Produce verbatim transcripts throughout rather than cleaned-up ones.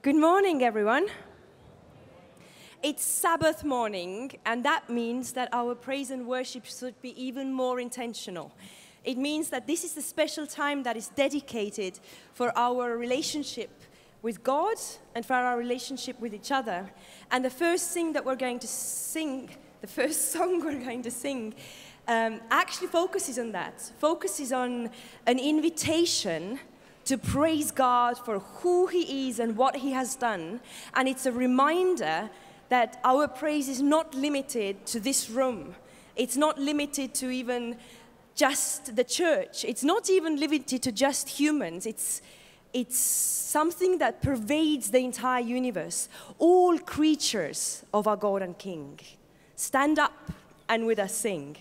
Good morning, everyone. It's Sabbath morning, and that means that our praise and worship should be even more intentional. It means that this is the special time that is dedicated for our relationship with God and for our relationship with each other. And the first thing that we're going to sing, the first song we're going to sing, um, actually focuses on that, focuses on an invitation to praise God for who He is and what He has done. And it's a reminder that our praise is not limited to this room. It's not limited to even just the church. It's not even limited to just humans. It's, it's something that pervades the entire universe. All creatures of our God and King. Stand up and with us sing.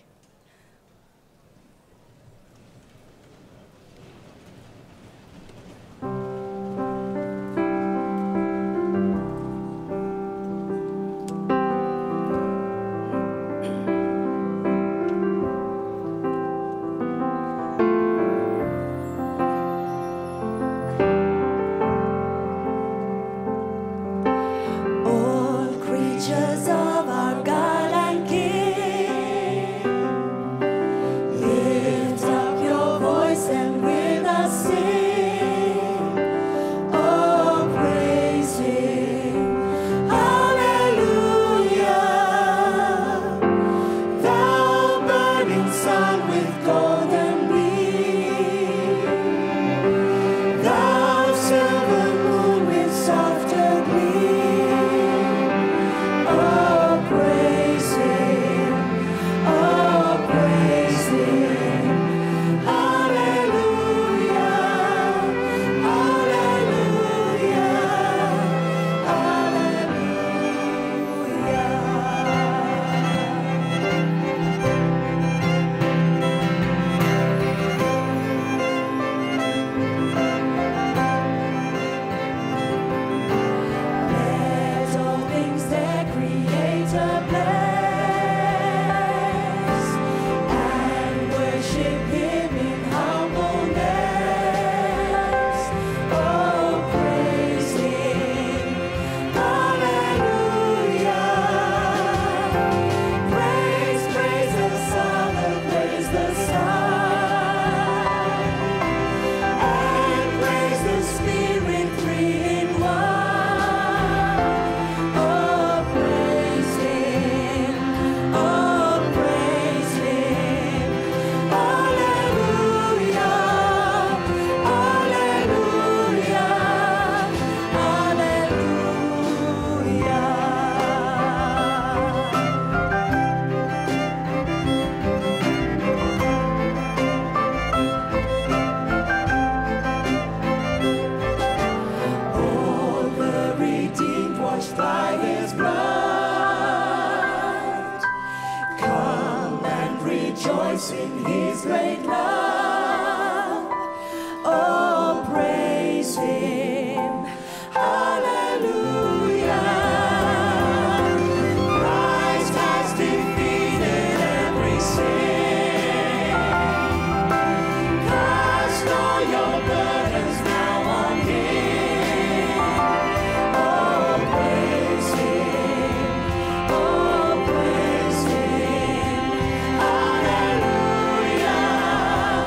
Hallelujah.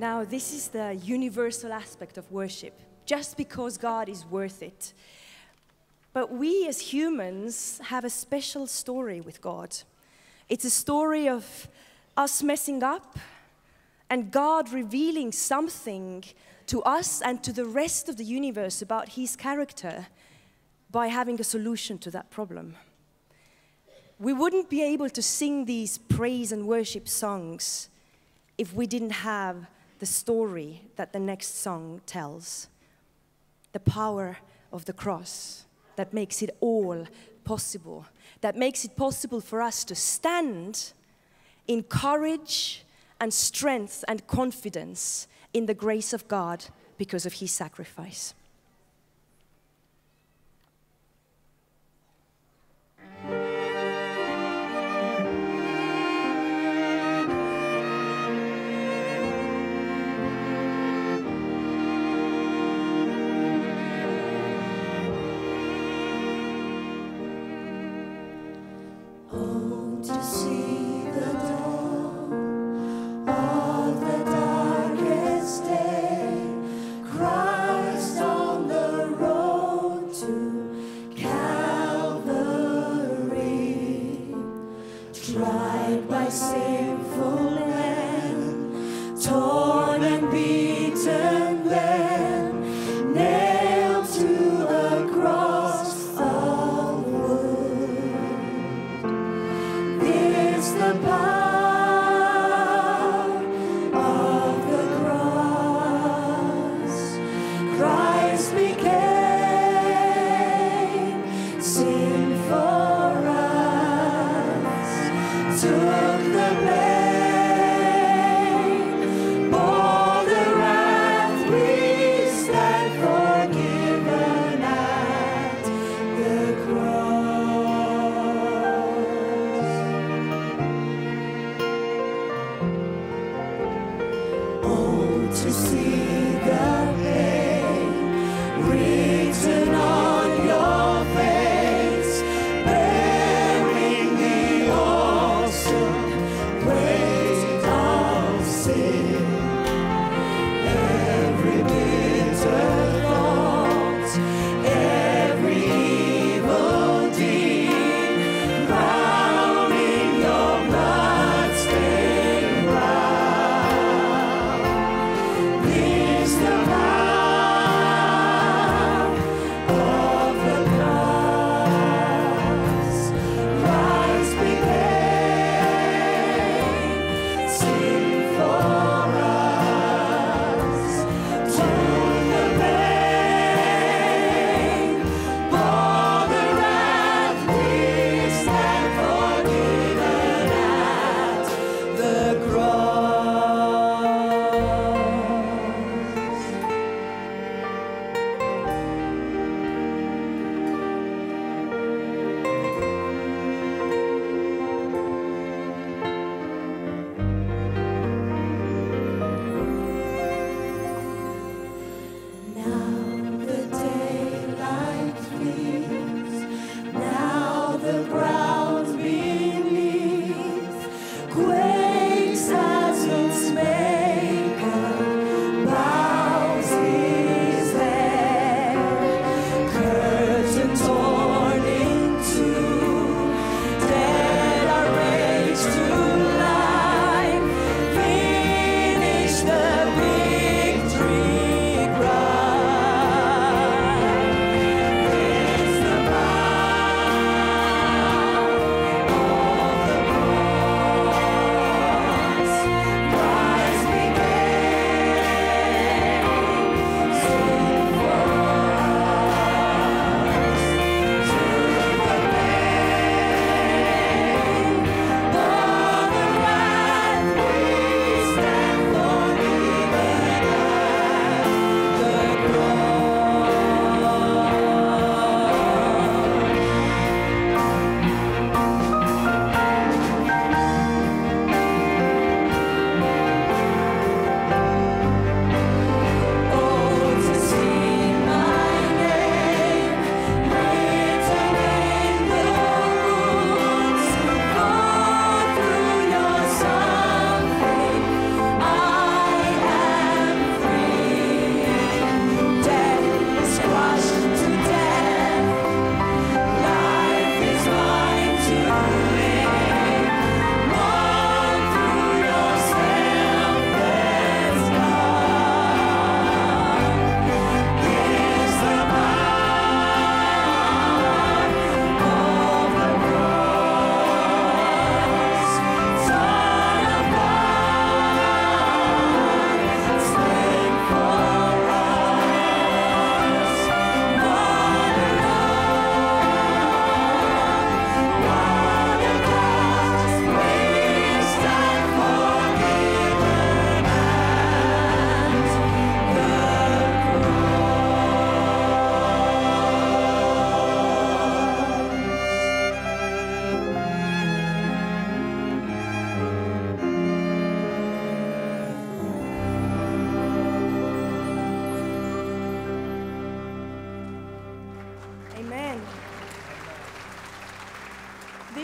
Now, this is the universal aspect of worship, just because God is worth it. But we as humans have a special story with God. It's a story of us messing up and God revealing something to us and to the rest of the universe about His character by having a solution to that problem. We wouldn't be able to sing these praise and worship songs if we didn't have the story that the next song tells. The power of the cross that makes it all possible, that makes it possible for us to stand in courage and strength and confidence in the grace of God because of His sacrifice. Christ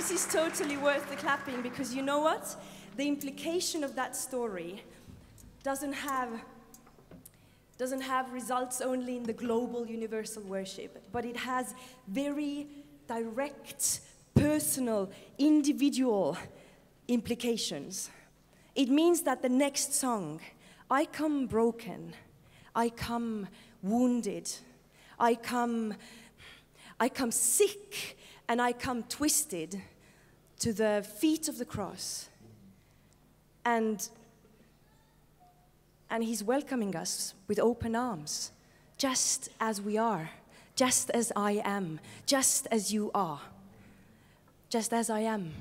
this is totally worth the clapping, because you know what? The implication of that story doesn't have, doesn't have results only in the global universal worship, but it has very direct, personal, individual implications. It means that the next song, I come broken, I come wounded, I come, I come sick, and I come twisted to the feet of the cross. And, and he's welcoming us with open arms, just as we are, just as I am, just as you are, just as I am.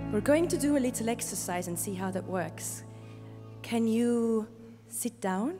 We're going to do a little exercise and see how that works. Can you sit down?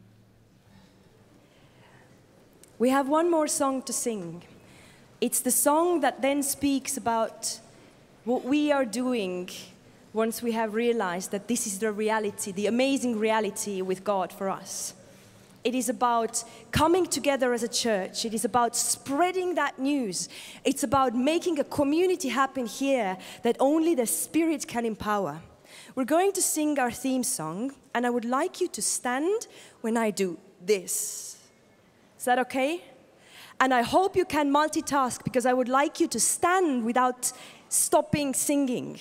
We have one more song to sing. It's the song that then speaks about what we are doing once we have realized that this is the reality, the amazing reality with God for us. It is about coming together as a church. It is about spreading that news. It's about making a community happen here that only the Spirit can empower. We're going to sing our theme song, and I would like you to stand when I do this. Is that okay? And I hope you can multitask, because I would like you to stand without stopping singing.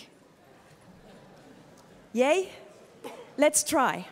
Yay? Let's try.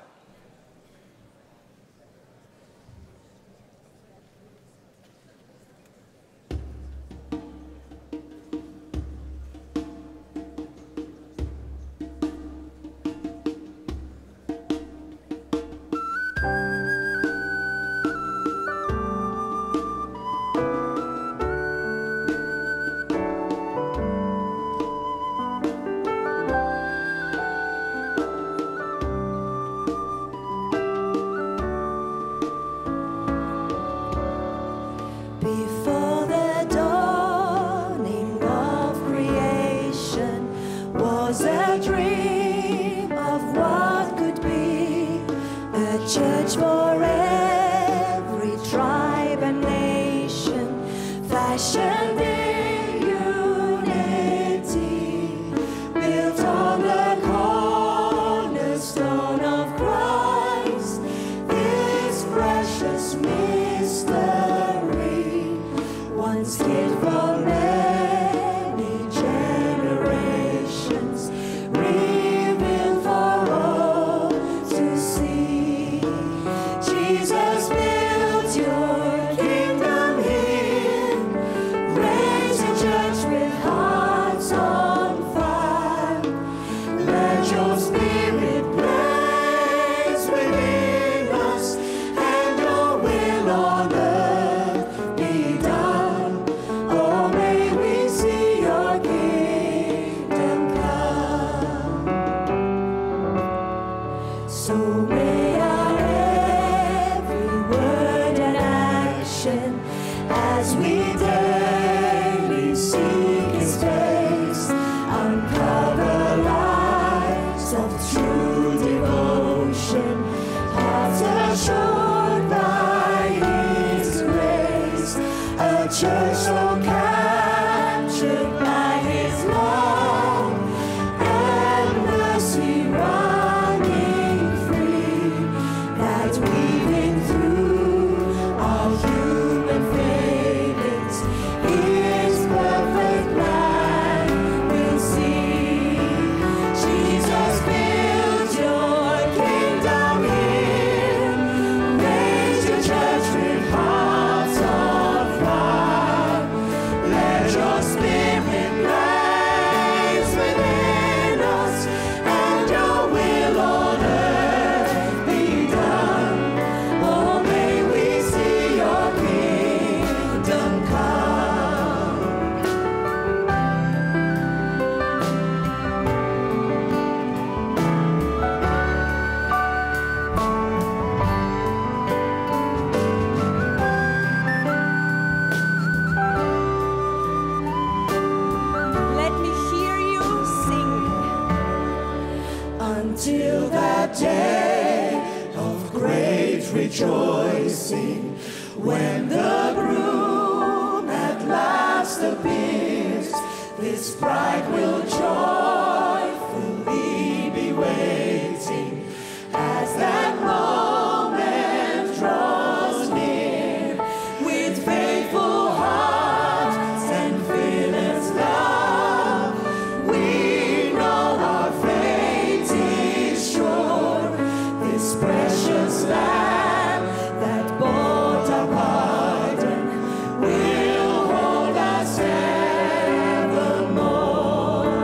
Will hold us evermore.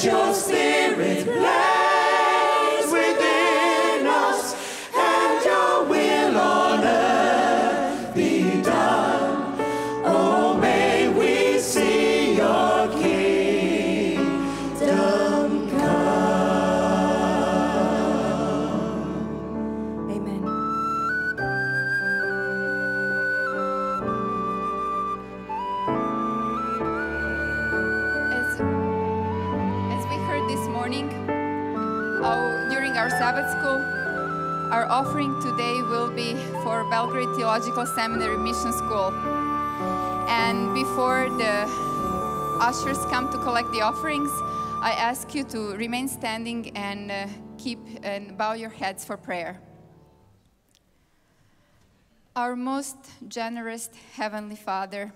Let your Spirit blaze within us, and your will on earth be done. Oh, may we see your kingdom come. Amen. As, as we heard this morning, our, during our Sabbath school, our offering today will be for Belgrade Theological Seminary Mission School. And before the ushers come to collect the offerings, I ask you to remain standing and uh, keep and bow your heads for prayer. Our most generous Heavenly Father,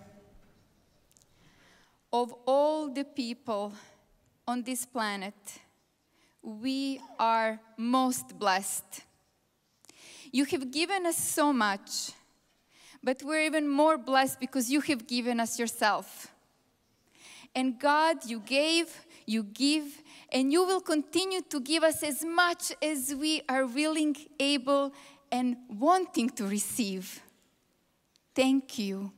of all the people on this planet, we are most blessed. You have given us so much, but we're even more blessed because you have given us yourself. And God, you gave, you give, and you will continue to give us as much as we are willing, able, and wanting to receive. Thank you.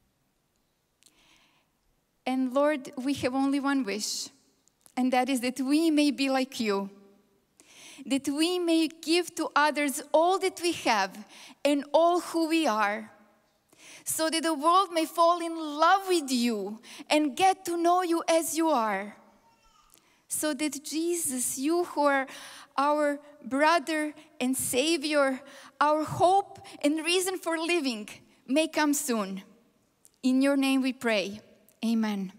And Lord, we have only one wish, and that is that we may be like you, that we may give to others all that we have and all who we are, so that the world may fall in love with you and get to know you as you are. So that Jesus, you who are our brother and Savior, our hope and reason for living, may come soon. In your name we pray. Amen.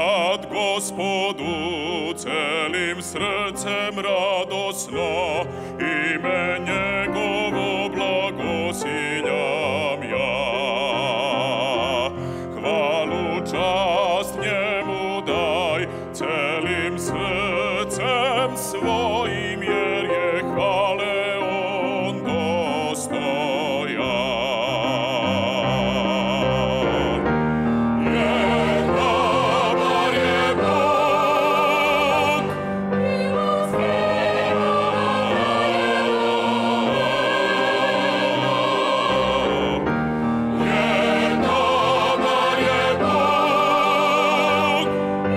sad Gospodu celim srcem radosno, ime njegovo blagosiljam ja. Hvalu čast njemu daj celim srcem svojim, jer je hvale on dostojan. Jer dobar je Bog, jer dobar je Bog,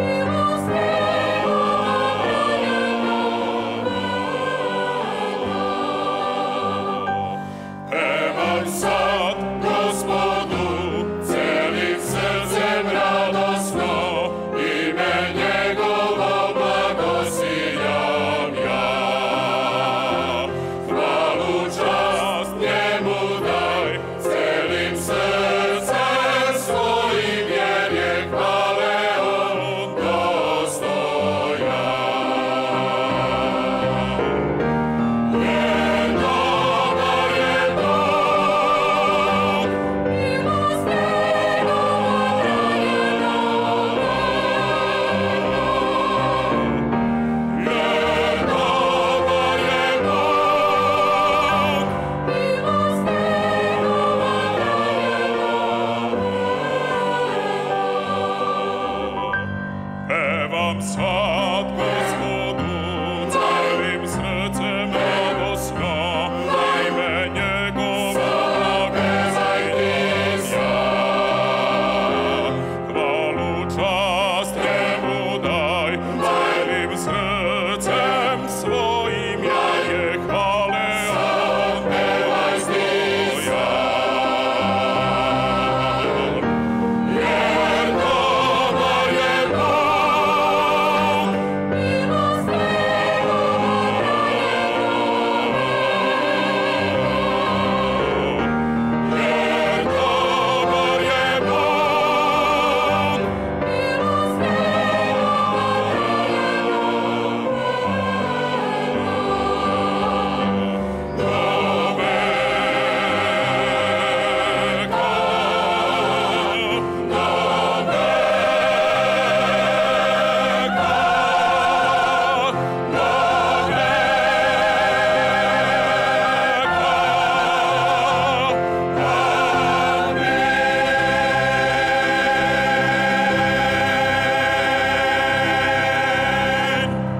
pevam sad Gospodu celim srcem radosno, ime njegovo blagosiljam ja. Hvalu čast njemu daj celim srcem svojim, jer je hvale on dostojan. Jer dobar je Bog, jer dobar je Bog, pevam sad Gospodu celim srcem radosno, ime njegovo blagosiljam ja. Hvalu čast njemu daj celim srcem svojim, jer je hvale on dostojan. Jer dobar je Bog, jer dobar je Bog, do veka, do veka, do veka. Amen.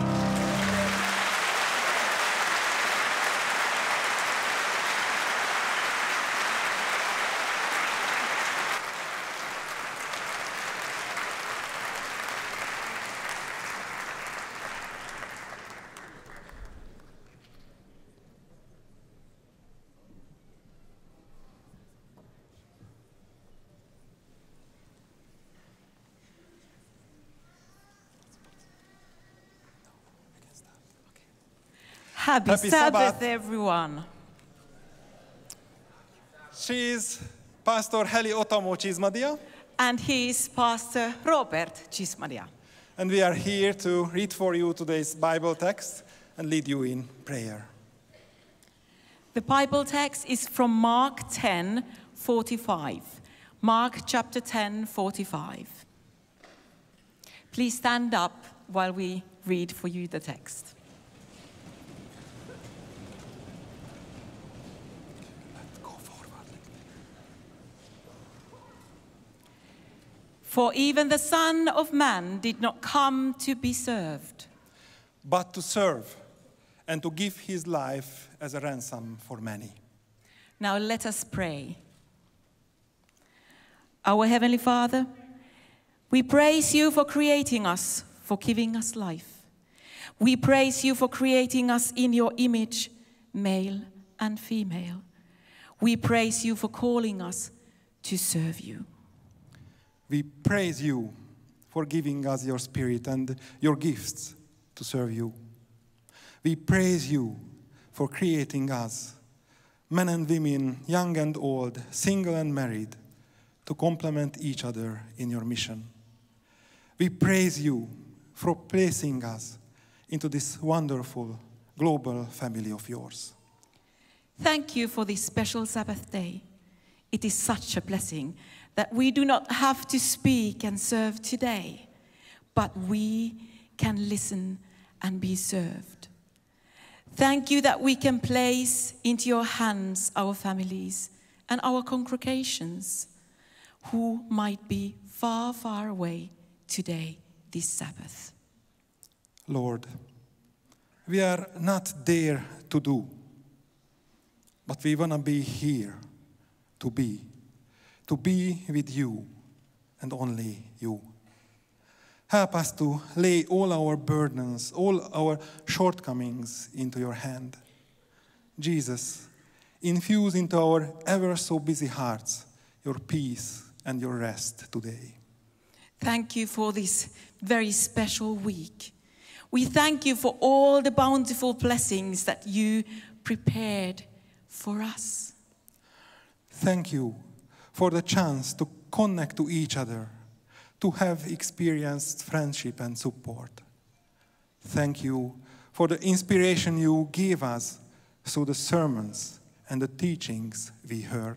Happy, Happy Sabbath, Sabbath. everyone. She is Pastor Heli Otamo Chismadia, And he is Pastor Robert Chismadia. and we are here to read for you today's Bible text and lead you in prayer. The Bible text is from Mark ten forty-five. Mark chapter ten forty-five. Please stand up while we read for you the text. For even the Son of Man did not come to be served, But to serve and to give his life as a ransom for many. Now let us pray. Our Heavenly Father, we praise you for creating us, for giving us life. We praise you for creating us in your image, male and female. We praise you for calling us to serve you. We praise you for giving us your spirit and your gifts to serve you. We praise you for creating us, men and women, young and old, single and married, to complement each other in your mission. We praise you for placing us into this wonderful global family of yours. Thank you for this special Sabbath day. It is such a blessing that we do not have to speak and serve today, but we can listen and be served. Thank you that we can place into your hands our families and our congregations who might be far, far away today, this Sabbath. Lord, we are not there to do, but we want to be here to be, to be with you and only you. Help us to lay all our burdens, all our shortcomings into your hand. Jesus, infuse into our ever so busy hearts your peace and your rest today. Thank you for this very special week. We thank you for all the bountiful blessings that you prepared for us. Thank you for the chance to connect to each other, to have experienced friendship and support. Thank you for the inspiration you gave us through the sermons and the teachings we heard.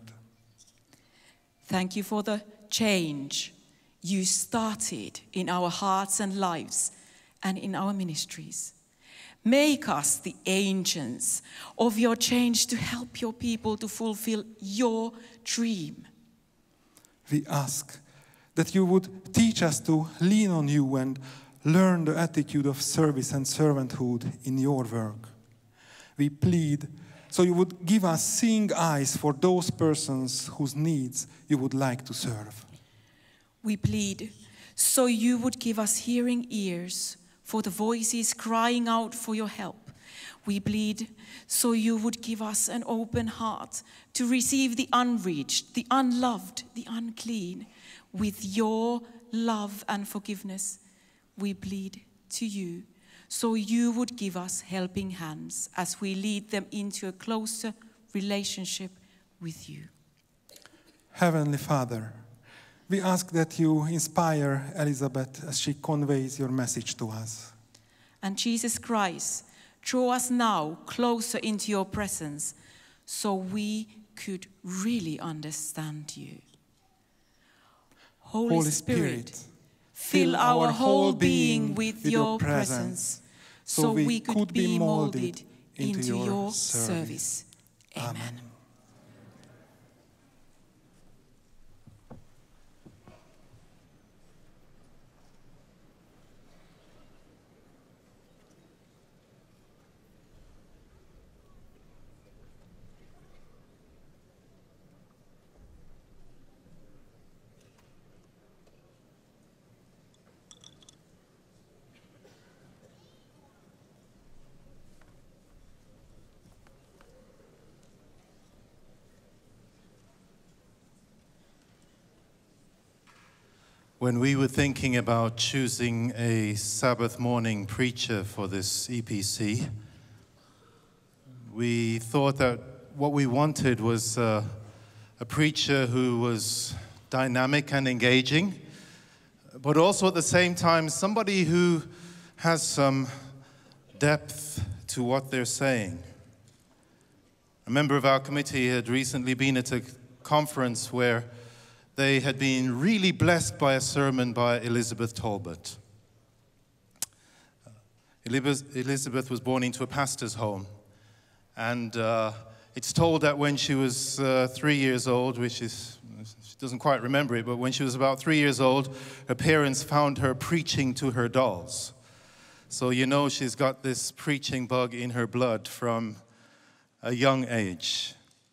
Thank you for the change you started in our hearts and lives and in our ministries. Make us the agents of your change to help your people to fulfill your dream. We ask that you would teach us to lean on you and learn the attitude of service and servanthood in your work. We plead so you would give us seeing eyes for those persons whose needs you would like to serve. We plead so you would give us hearing ears for the voices crying out for your help. We plead so you would give us an open heart to receive the unreached, the unloved, the unclean. With your love and forgiveness, we plead to you so you would give us helping hands as we lead them into a closer relationship with you. Heavenly Father, we ask that you inspire Elizabeth as she conveys your message to us. And Jesus Christ, draw us now closer into your presence so we could really understand you. Holy, Holy Spirit, Spirit, fill our whole being with your presence so we could be molded into your service. Amen. When we were thinking about choosing a Sabbath morning preacher for this E P C, we thought that what we wanted was uh, a preacher who was dynamic and engaging, but also at the same time somebody who has some depth to what they're saying. A member of our committee had recently been at a conference where they had been really blessed by a sermon by Elizabeth Talbot. Elizabeth was born into a pastor's home, and uh, it's told that when she was uh, three years old, which is, she doesn't quite remember it, but when she was about three years old, her parents found her preaching to her dolls. So you know she's got this preaching bug in her blood from a young age.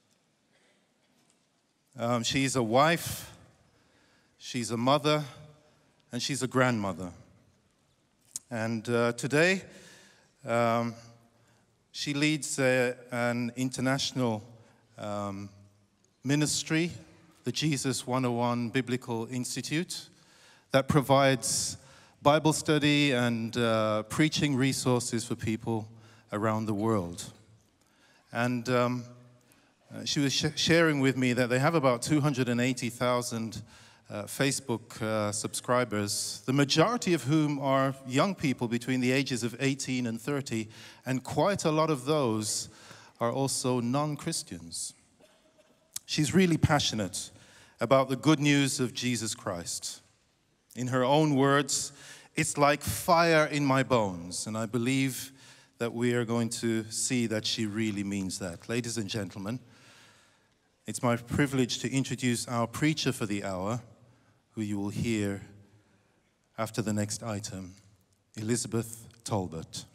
Um, she's a wife, she's a mother, and she's a grandmother. And uh, today, um, she leads a, an international um, ministry, the Jesus one oh one Biblical Institute, that provides Bible study and uh, preaching resources for people around the world. And um, Uh, she was sh sharing with me that they have about two hundred eighty thousand uh, Facebook uh, subscribers, the majority of whom are young people between the ages of eighteen and thirty, and quite a lot of those are also non-Christians. She's really passionate about the good news of Jesus Christ. In her own words, it's like fire in my bones, and I believe that we are going to see that she really means that. Ladies and gentlemen, it's my privilege to introduce our preacher for the hour, who you will hear after the next item, Elizabeth Talbot.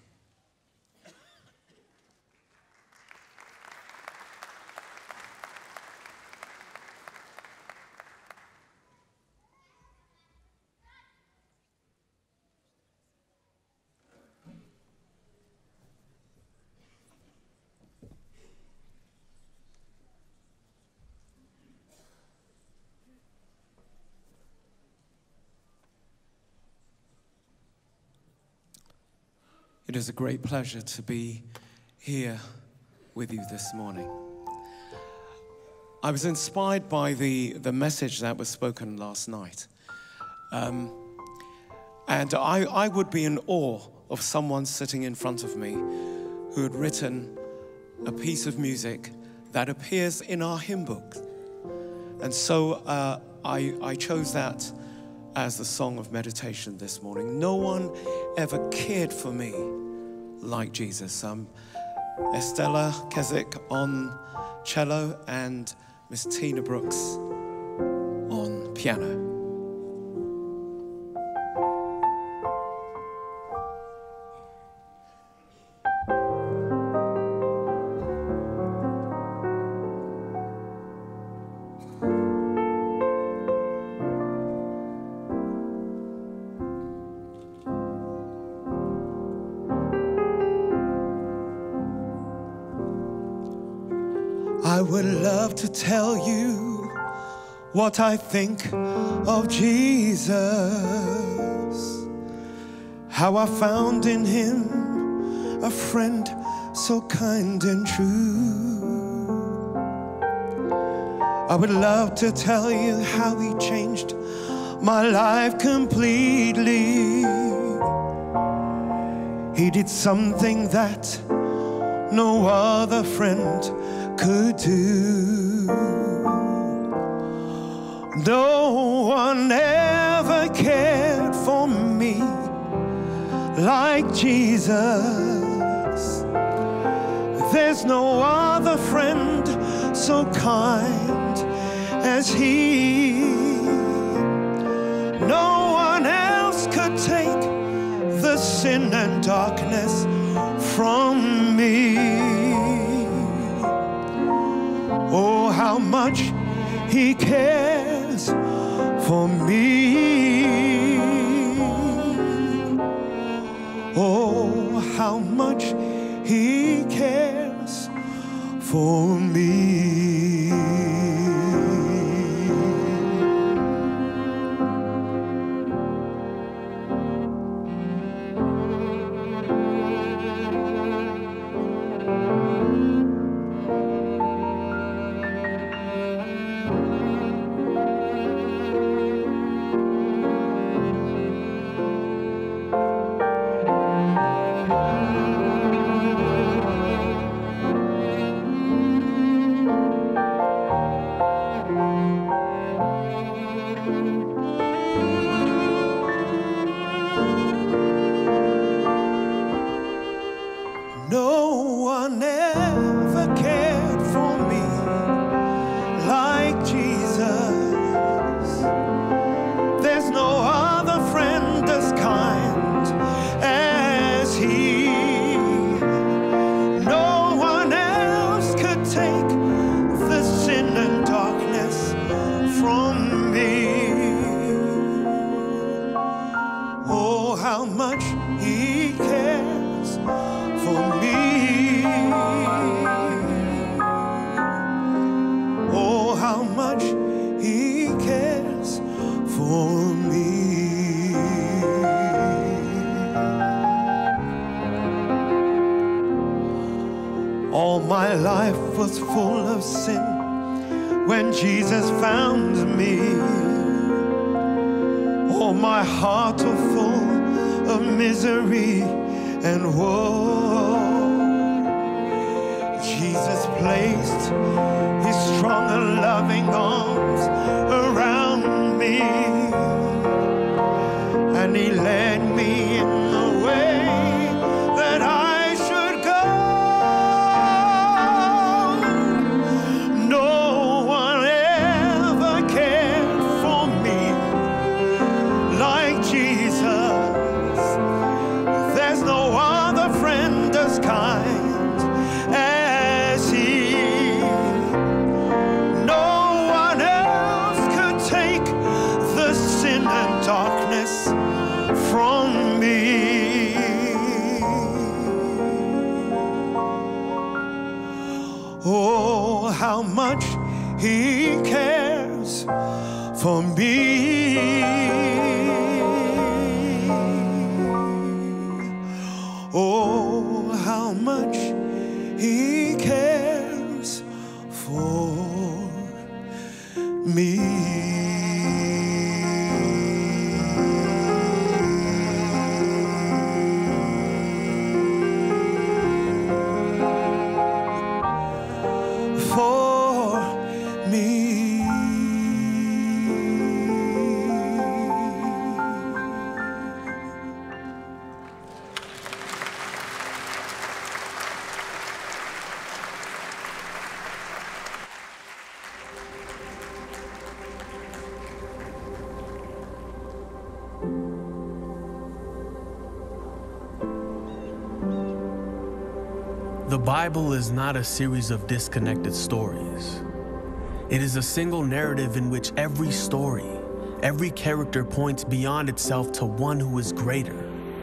It is a great pleasure to be here with you this morning. I was inspired by the, the message that was spoken last night. Um, and I, I would be in awe of someone sitting in front of me who had written a piece of music that appears in our hymn book. And so uh, I, I chose that as the song of meditation this morning. No one ever cared for me like Jesus. Um, Estella Keswick on cello and Miss Tina Brooks on piano. I would love to tell you what I think of Jesus, how I found in him a friend so kind and true. I would love to tell you how he changed my life completely. He did something that no other friend could do. No one ever cared for me like Jesus. There's no other friend so kind as he. No one else could take the sin and darkness from me. Oh, how much he cares for me. Oh, how much he cares for me. No one ever cared for me like Jesus. There's no other friend as kind as he. No one else could take the sin and darkness from me. Oh, how much he cares for me. Oh, how much he cares for me. All my life was full of sin when Jesus found me. my heart are full of misery and woe. Jesus placed his strong and loving arms around me, and he led me in the way that I should go. No one ever cared for me like Jesus. There's no other friend as kind as he. No one else could take the sin and darkness from me. Oh, how much he cares for me. Oh, how much he cares for me. For me. The Bible is not a series of disconnected stories. It is a single narrative in which every story, every character points beyond itself to one who is greater.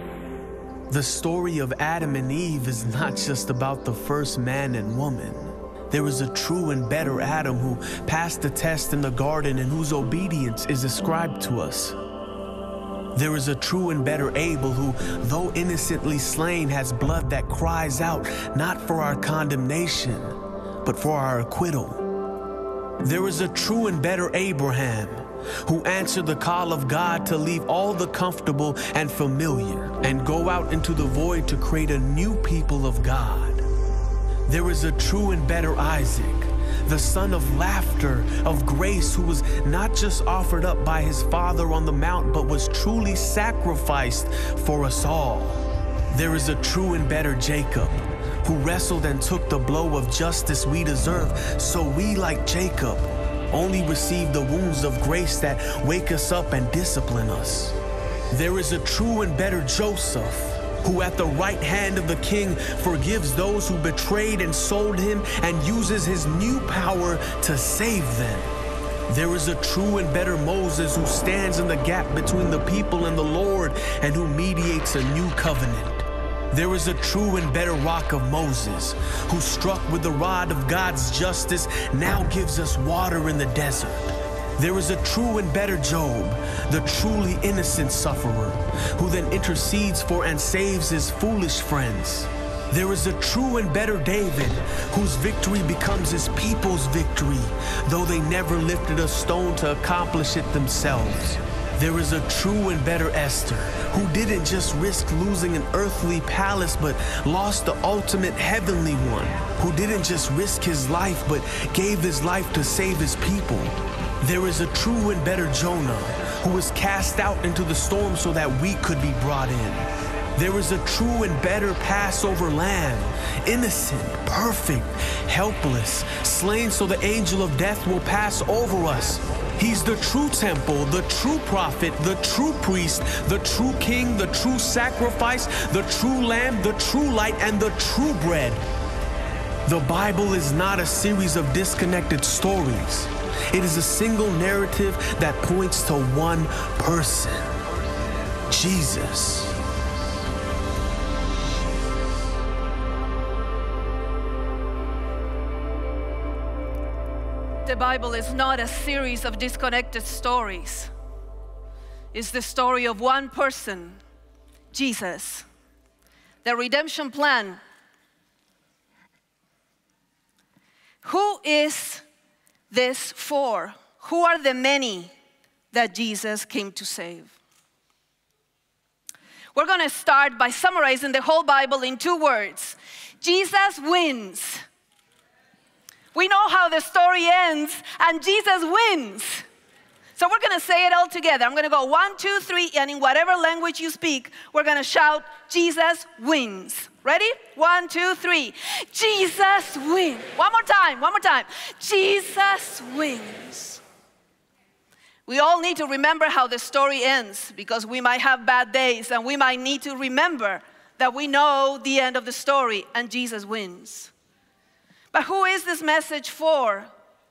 The story of Adam and Eve is not just about the first man and woman. There is a true and better Adam who passed the test in the garden and whose obedience is ascribed to us. There is a true and better Abel who, though innocently slain, has blood that cries out not for our condemnation, but for our acquittal. There is a true and better Abraham who answered the call of God to leave all the comfortable and familiar and go out into the void to create a new people of God. There is a true and better Isaac, the son of laughter, of grace, who was not just offered up by his father on the mount, but was truly sacrificed for us all. There is a true and better Jacob, who wrestled and took the blow of justice we deserve, so we, like Jacob, only receive the wounds of grace that wake us up and discipline us. There is a true and better Joseph, who at the right hand of the king forgives those who betrayed and sold him and uses his new power to save them. There is a true and better Moses who stands in the gap between the people and the Lord and who mediates a new covenant. There is a true and better rock of Moses who, struck with the rod of God's justice, now gives us water in the desert. There is a true and better Job, the truly innocent sufferer, who then intercedes for and saves his foolish friends. There is a true and better David, whose victory becomes his people's victory, though they never lifted a stone to accomplish it themselves. There is a true and better Esther, who didn't just risk losing an earthly palace, but lost the ultimate heavenly one, who didn't just risk his life, but gave his life to save his people. There is a true and better Jonah, who was cast out into the storm so that we could be brought in. There is a true and better Passover lamb, innocent, perfect, helpless, slain so the angel of death will pass over us. He's the true temple, the true prophet, the true priest, the true king, the true sacrifice, the true lamb, the true light, and the true bread. The Bible is not a series of disconnected stories. It is a single narrative that points to one person, Jesus. The Bible is not a series of disconnected stories. It's the story of one person, Jesus. The redemption plan. Who is this for? Who are the many that Jesus came to save? We're going to start by summarizing the whole Bible in two words. Jesus wins. We know how the story ends, and Jesus wins. So we're going to say it all together. I'm going to go one, two, three, and in whatever language you speak, we're going to shout, Jesus wins. Ready? One, two, three. Jesus wins. One more time, one more time. Jesus wins. We all need to remember how the story ends, because we might have bad days, and we might need to remember that we know the end of the story, and Jesus wins. But who is this message for?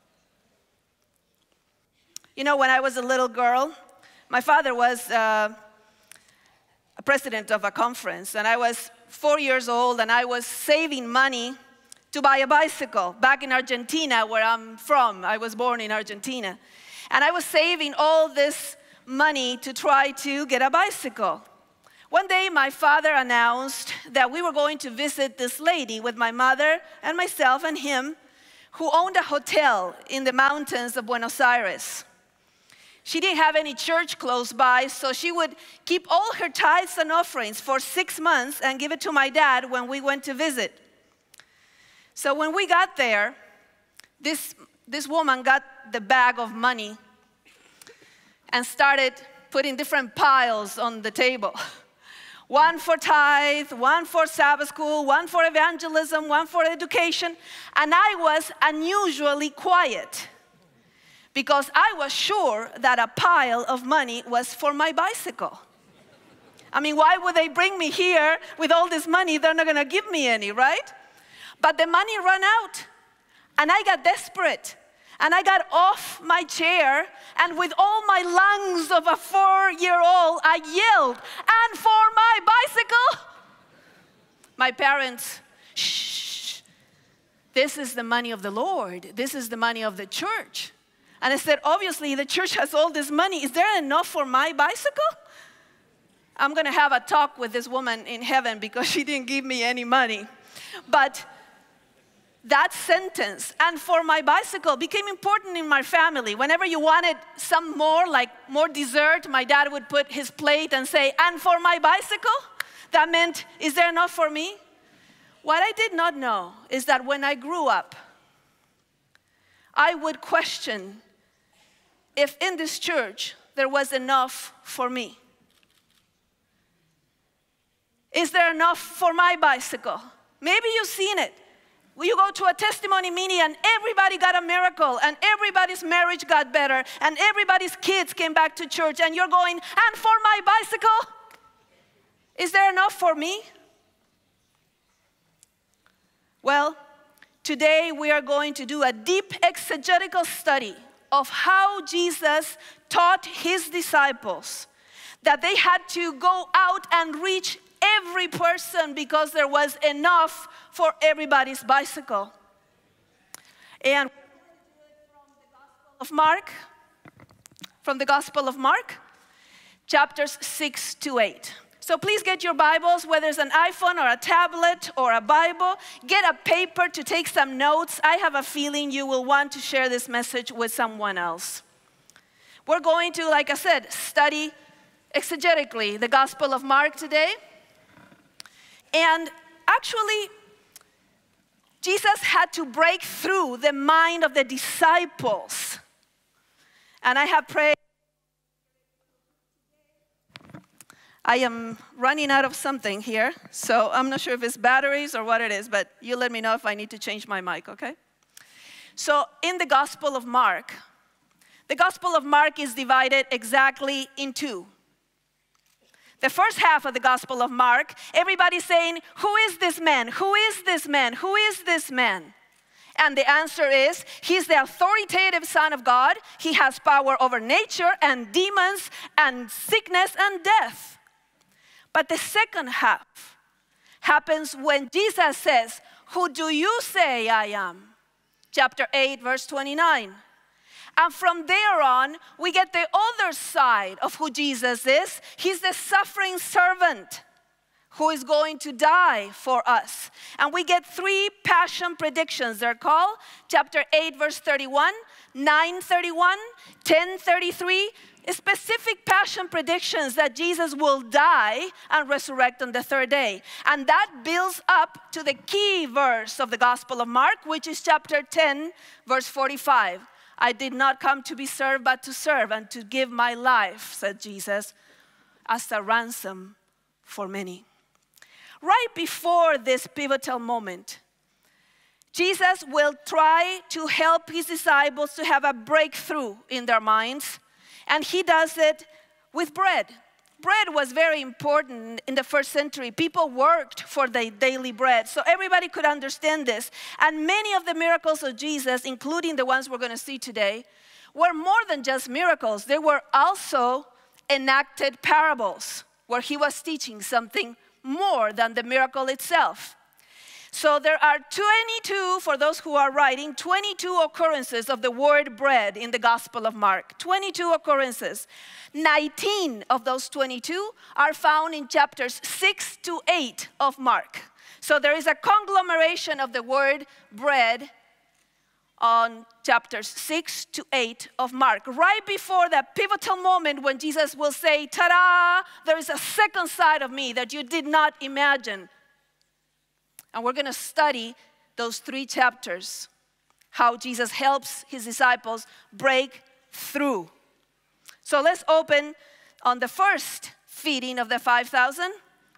You know, when I was a little girl, my father was uh, a president of a conference, and I was four years old, and I was saving money to buy a bicycle back in Argentina, where I'm from. I was born in Argentina. And I was saving all this money to try to get a bicycle. One day, my father announced that we were going to visit this lady with my mother and myself and him, who owned a hotel in the mountains of Buenos Aires. She didn't have any church close by, so she would keep all her tithes and offerings for six months and give it to my dad when we went to visit. So when we got there, this, this woman got the bag of money and started putting different piles on the table. One for tithe, one for Sabbath school, one for evangelism, one for education. And I was unusually quiet, because I was sure that a pile of money was for my bicycle. I mean, why would they bring me here with all this money? They're not going to give me any, right? But the money ran out, and I got desperate. And I got off my chair, and with all my lungs of a four-year-old, I yelled, "And for my bicycle!" My parents, shh, this is the money of the Lord. This is the money of the church. And I said, obviously, the church has all this money. Is there enough for my bicycle? I'm going to have a talk with this woman in heaven, because she didn't give me any money. But that sentence, "and for my bicycle," became important in my family. Whenever you wanted some more, like more dessert, my dad would put his plate and say, "And for my bicycle?" That meant, is there enough for me? What I did not know is that when I grew up, I would question if in this church there was enough for me. Is there enough for my bicycle? Maybe you've seen it. You go to a testimony meeting and everybody got a miracle, and everybody's marriage got better, and everybody's kids came back to church, and you're going, "And for my bicycle? Is there enough for me?" Well, today we are going to do a deep exegetical study of how Jesus taught his disciples that they had to go out and reach every person, because there was enough for everybody's bicycle. And of Mark, from the Gospel of Mark, chapters six to eight. So please get your Bibles, whether it's an iPhone or a tablet or a Bible. Get a paper to take some notes. I have a feeling you will want to share this message with someone else. We're going to, like I said, study exegetically the Gospel of Mark today. And actually, Jesus had to break through the mind of the disciples. And I have prayed. I am running out of something here, so I'm not sure if it's batteries or what it is, but you let me know if I need to change my mic, okay? So in the Gospel of Mark, the Gospel of Mark is divided exactly in two. The first half of the Gospel of Mark, everybody's saying, "Who is this man? Who is this man? Who is this man?" And the answer is, he's the authoritative Son of God. He has power over nature and demons and sickness and death. But the second half happens when Jesus says, "Who do you say I am?" Chapter eight, verse twenty-nine. And from there on, we get the other side of who Jesus is. He's the suffering servant who is going to die for us. And we get three passion predictions. They're called chapter eight, verse thirty-one, nine thirty-one, ten thirty-three, specific passion predictions that Jesus will die and resurrect on the third day. And that builds up to the key verse of the Gospel of Mark, which is chapter ten, verse forty-five. I did not come to be served, but to serve and to give my life, said Jesus, as a ransom for many. Right before this pivotal moment, Jesus will try to help his disciples to have a breakthrough in their minds, and he does it with bread. Bread was very important in the first century. People worked for their daily bread, so everybody could understand this. And many of the miracles of Jesus, including the ones we're going to see today, were more than just miracles. They were also enacted parables, where he was teaching something more than the miracle itself. So there are twenty-two, for those who are writing, twenty-two occurrences of the word bread in the Gospel of Mark. twenty-two occurrences. nineteen of those twenty-two are found in chapters six to eight of Mark. So there is a conglomeration of the word bread on chapters six to eight of Mark. Right before that pivotal moment when Jesus will say, ta-da, there is a second side of me that you did not imagine. And we're going to study those three chapters, how Jesus helps his disciples break through. So let's open on the first feeding of the five thousand.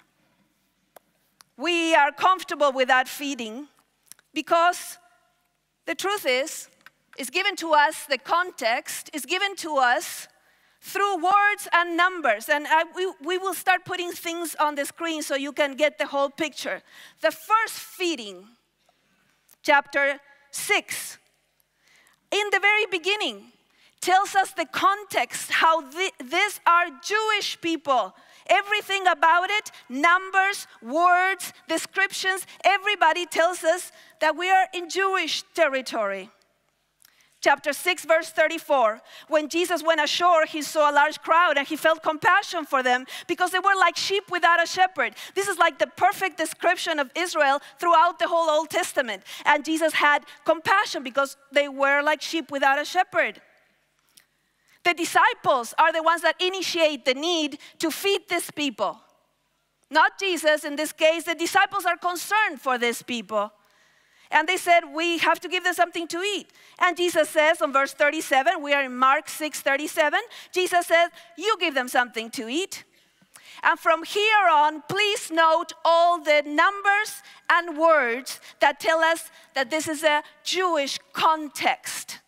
We are comfortable with that feeding because the truth is, it's given to us, the context is given to us through words and numbers. And I, we, we will start putting things on the screen so you can get the whole picture. The first feeding, chapter six, in the very beginning, tells us the context, how the, these are Jewish people. Everything about it, numbers, words, descriptions, everybody tells us that we are in Jewish territory. Chapter six, verse thirty-four, when Jesus went ashore, he saw a large crowd and he felt compassion for them because they were like sheep without a shepherd. This is like the perfect description of Israel throughout the whole Old Testament. And Jesus had compassion because they were like sheep without a shepherd. The disciples are the ones that initiate the need to feed these people. Not Jesus in this case. The disciples are concerned for these people. And they said, we have to give them something to eat. And Jesus says on verse thirty-seven, we are in Mark six thirty-seven, Jesus says, you give them something to eat. And from here on, please note all the numbers and words that tell us that this is a Jewish context.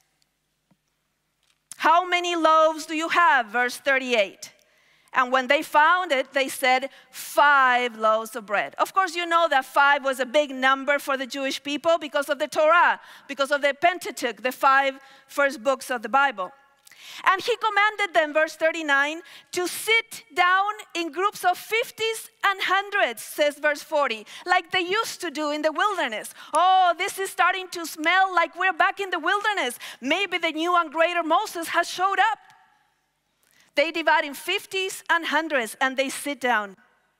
How many loaves do you have? Verse thirty-eight. And when they found it, they said, five loaves of bread. Of course, you know that five was a big number for the Jewish people because of the Torah, because of the Pentateuch, the five first books of the Bible. And he commanded them, verse thirty-nine, to sit down in groups of fifties and hundreds, says verse forty, like they used to do in the wilderness. Oh, this is starting to smell like we're back in the wilderness. Maybe the new and greater Moses has showed up. They divide in fifties and hundreds and they sit down.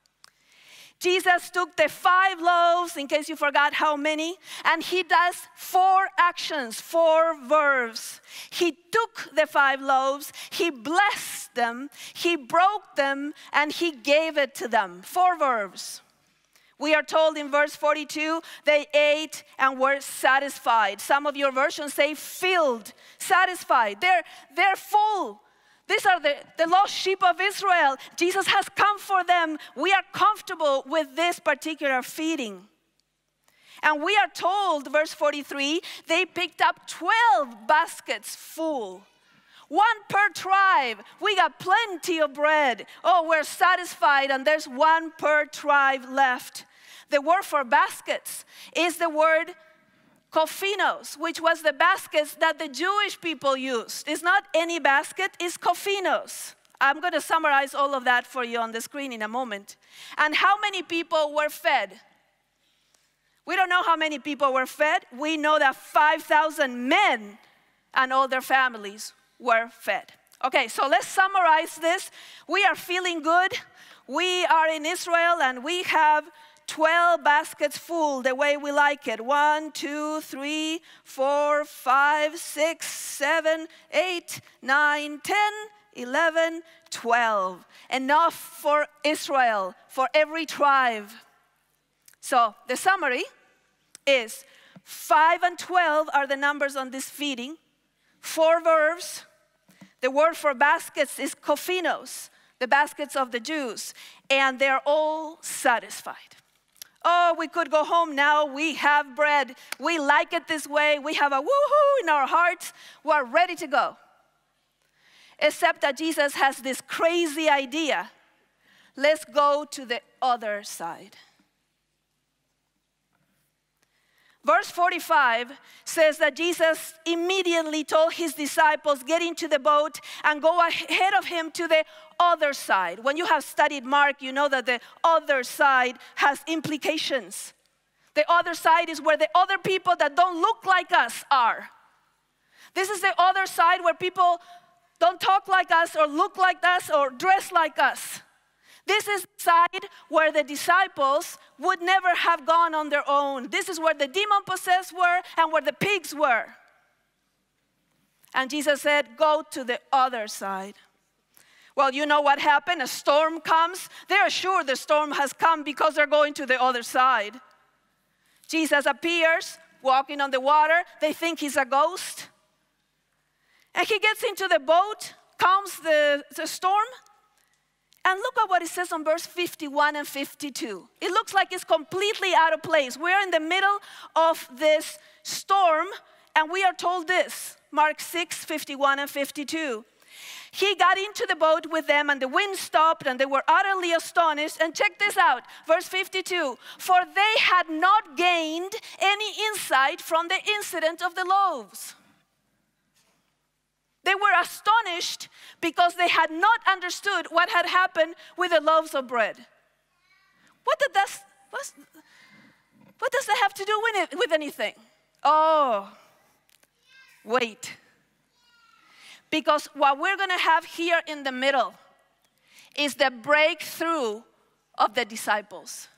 Jesus took the five loaves, in case you forgot how many, and he does four actions, four verbs. He took the five loaves, he blessed them, he broke them, and he gave it to them. Four verbs. We are told in verse forty-two, they ate and were satisfied. Some of your versions say filled, satisfied. They're, they're full. These are the, the lost sheep of Israel. Jesus has come for them. We are comfortable with this particular feeding. And we are told, verse forty-three, they picked up twelve baskets full. One per tribe. We got plenty of bread. Oh, we're satisfied, and there's one per tribe left. The word for baskets is the word kofinos, which was the baskets that the Jewish people used. It's not any basket, it's kofinos. I'm going to summarize all of that for you on the screen in a moment. And how many people were fed? We don't know how many people were fed. We know that five thousand men and all their families were fed. Okay, so let's summarize this. We are feeling good. We are in Israel and we have twelve baskets full the way we like it. One, two, three, four, five, six, seven, eight, nine, ten, eleven, twelve. Enough for Israel, for every tribe. So the summary is five and twelve are the numbers on this feeding. Four verbs. The word for baskets is kophinos, the baskets of the Jews. And they're all satisfied. Oh, we could go home now. We have bread. We like it this way. We have a woohoo in our hearts. We're ready to go. Except that Jesus has this crazy idea. Let's go to the other side. Verse forty-five says that Jesus immediately told his disciples, get into the boat and go ahead of him to the other side. When you have studied Mark, you know that the other side has implications. The other side is where the other people that don't look like us are. This is the other side where people don't talk like us or look like us or dress like us. This is the side where the disciples would never have gone on their own. This is where the demon-possessed were and where the pigs were. And Jesus said, go to the other side. Well, you know what happened? A storm comes. They're sure the storm has come because they're going to the other side. Jesus appears, walking on the water. They think he's a ghost. And he gets into the boat, calms the, the storm. And look at what it says on verse fifty-one and fifty-two. It looks like it's completely out of place. We're in the middle of this storm, and we are told this. Mark six, fifty-one and fifty-two. He got into the boat with them, and the wind stopped, and they were utterly astonished. And check this out, verse fifty-two. For they had not gained any insight from the incident of the loaves. They were astonished because they had not understood what had happened with the loaves of bread. What did that, what does that have to do with, it, with anything? Oh, wait. Because what we're going to have here in the middle is the breakthrough of the disciples.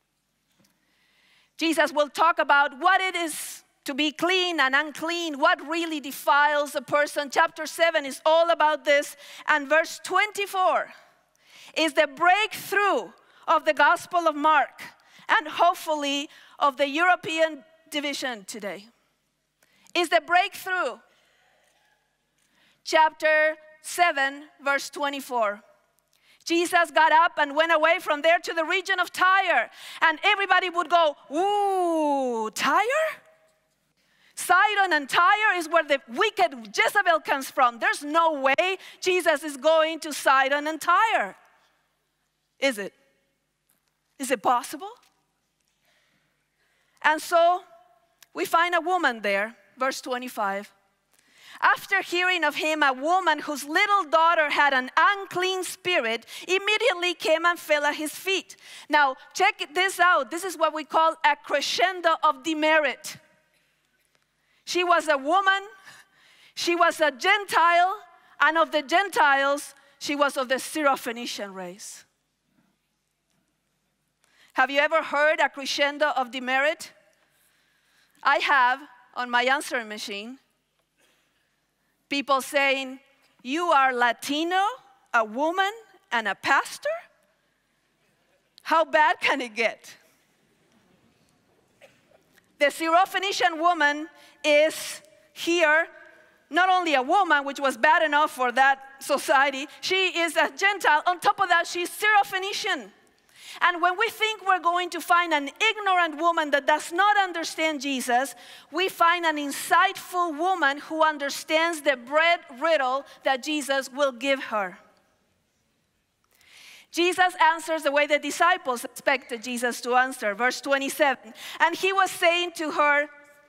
Jesus will talk about what it is to be clean and unclean, what really defiles a person. Chapter seven is all about this. And verse twenty-four is the breakthrough of the Gospel of Mark and hopefully of the European division today. Is the breakthrough. Chapter seven, verse twenty-four. Jesus got up and went away from there to the region of Tyre. And everybody would go, ooh, Tyre? Sidon and Tyre is where the wicked Jezebel comes from. There's no way Jesus is going to Sidon and Tyre. Is it? Is it possible? And so we find a woman there, verse twenty-five. After hearing of him, a woman whose little daughter had an unclean spirit immediately came and fell at his feet. Now, check this out. This is what we call a crescendo of demerit. She was a woman, she was a Gentile, and of the Gentiles, she was of the Syrophoenician race. Have you ever heard a crescendo of demerit? I have on my answering machine. People saying, you are Latino, a woman, and a pastor? How bad can it get? The Syrophoenician woman is here, not only a woman, which was bad enough for that society, she is a Gentile. On top of that, she's Syrophoenician. And when we think we're going to find an ignorant woman that does not understand Jesus, we find an insightful woman who understands the bread riddle that Jesus will give her. Jesus answers the way the disciples expected Jesus to answer. Verse twenty-seven, and he was saying to her,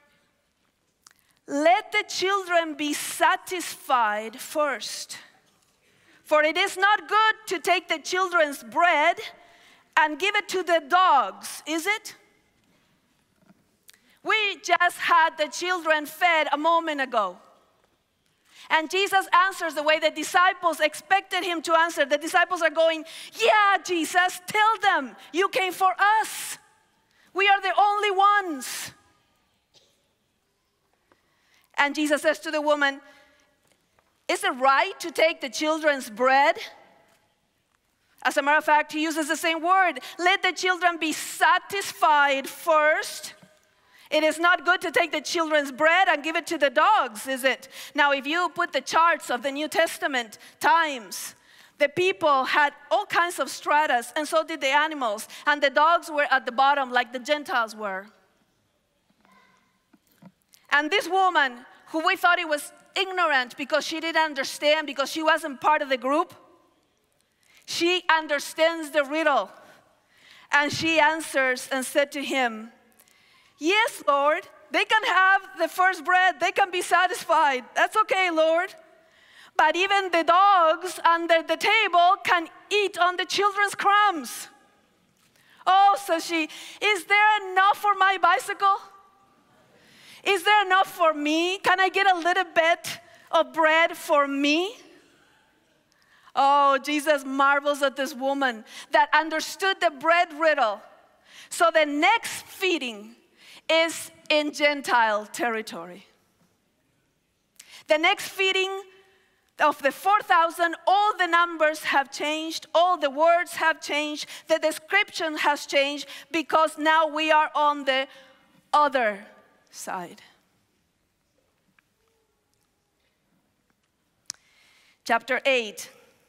let the children be satisfied first. For it is not good to take the children's bread and give it to the dogs, is it? We just had the children fed a moment ago. And Jesus answers the way the disciples expected him to answer. The disciples are going, yeah, Jesus, tell them you came for us. We are the only ones. And Jesus says to the woman, Is it right to take the children's bread? As a matter of fact, he uses the same word. Let the children be satisfied first. It is not good to take the children's bread and give it to the dogs, is it? Now, if you put the charts of the New Testament times, the people had all kinds of stratas, and so did the animals. And the dogs were at the bottom like the Gentiles were. And this woman, who we thought it was ignorant because she didn't understand, because she wasn't part of the group, she understands the riddle. And she answers and said to him, yes, Lord, they can have the first bread. They can be satisfied. That's okay, Lord. But even the dogs under the table can eat on the children's crumbs. Oh, says she, is there enough for my bicycle? Is there enough for me? Can I get a little bit of bread for me? Oh, Jesus marvels at this woman that understood the bread riddle. So the next feeding is in Gentile territory. The next feeding of the four thousand, all the numbers have changed, all the words have changed, the description has changed, because now we are on the other side. Chapter eight,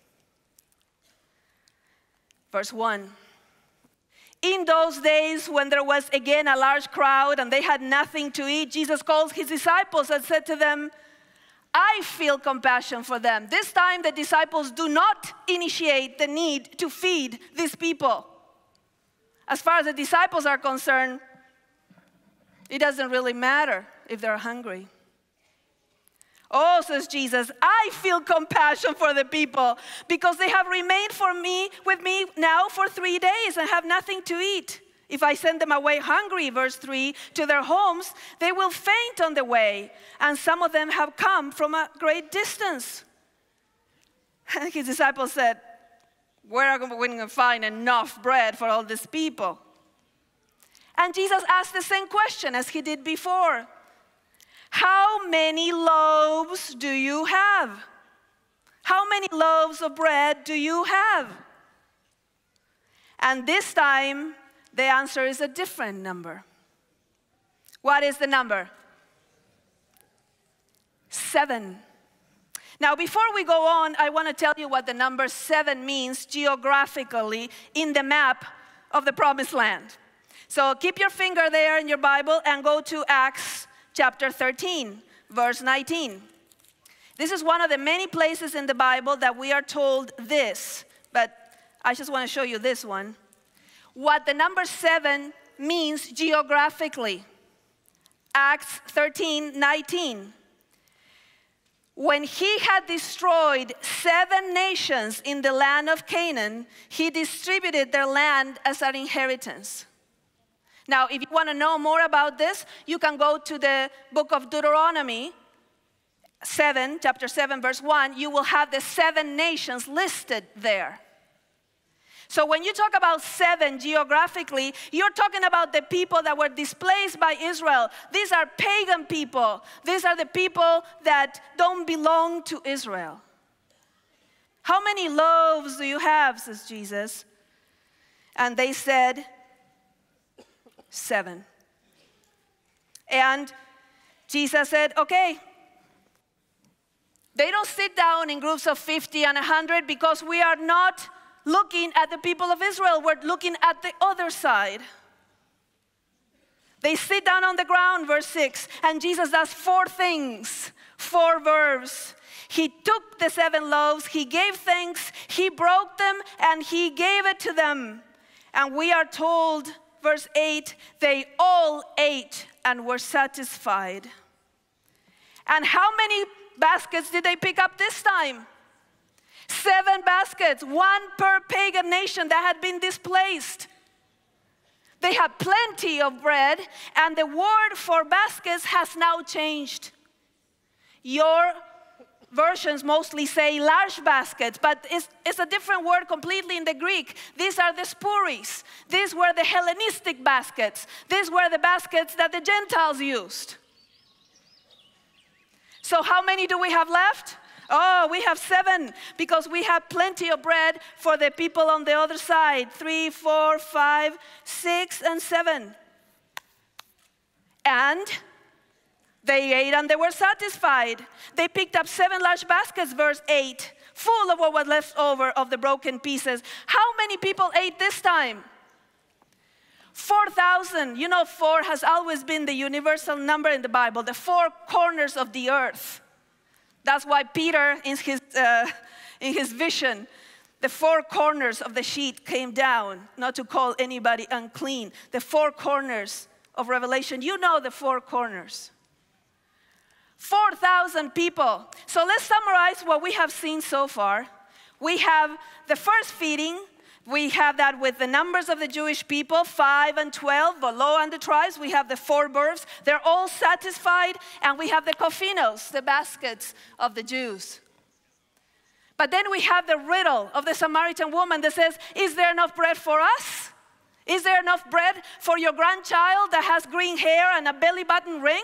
verse one. In those days, when there was again a large crowd and they had nothing to eat, Jesus called his disciples and said to them, I feel compassion for them. This time the disciples do not initiate the need to feed these people. As far as the disciples are concerned, it doesn't really matter if they're hungry. Oh, says Jesus, I feel compassion for the people because they have remained for me, with me now for three days and have nothing to eat. If I send them away hungry, verse three, to their homes, they will faint on the way. And some of them have come from a great distance. And his disciples said, where are we going to find enough bread for all these people? And Jesus asked the same question as he did before. How many loaves do you have? How many loaves of bread do you have? And this time, the answer is a different number. What is the number? Seven. Now, before we go on, I want to tell you what the number seven means geographically in the map of the Promised Land. So keep your finger there in your Bible and go to Acts chapter thirteen, verse nineteen. This is one of the many places in the Bible that we are told this, but I just want to show you this one. What the number seven means geographically. Acts thirteen, nineteen. When he had destroyed seven nations in the land of Canaan, he distributed their land as an inheritance. Now, if you want to know more about this, you can go to the book of Deuteronomy, seven, chapter seven, verse one. You will have the seven nations listed there. So when you talk about seven geographically, you're talking about the people that were displaced by Israel. These are pagan people. These are the people that don't belong to Israel. How many loaves do you have, says Jesus? And they said, seven. And Jesus said, okay. They don't sit down in groups of fifty and one hundred because we are not looking at the people of Israel. We're looking at the other side. They sit down on the ground, verse six, and Jesus does four things, four verbs. He took the seven loaves, he gave thanks, he broke them, and he gave it to them. And we are told, verse eight, they all ate and were satisfied. And how many baskets did they pick up this time? Seven baskets, one per pagan nation that had been displaced. They had plenty of bread, and the word for baskets has now changed. Your versions mostly say large baskets, but it's, it's a different word completely in the Greek. These are the spuris. These were the Hellenistic baskets. These were the baskets that the Gentiles used. So how many do we have left? Oh, we have seven because we have plenty of bread for the people on the other side. Three, four, five, six, and seven. And they ate and they were satisfied. They picked up seven large baskets, verse eight, full of what was left over of the broken pieces. How many people ate this time? four thousand. You know, four has always been the universal number in the Bible, the four corners of the earth. That's why Peter, in his, uh, in his vision, the four corners of the sheet came down, not to call anybody unclean. The four corners of Revelation. You know the four corners. four thousand people. So let's summarize what we have seen so far. We have the first feeding. We have that with the numbers of the Jewish people, five and twelve, below and the tribes. We have the four births. They're all satisfied. And we have the kofinos, the baskets of the Jews. But then we have the riddle of the Samaritan woman that says, is there enough bread for us? Is there enough bread for your grandchild that has green hair and a belly button ring?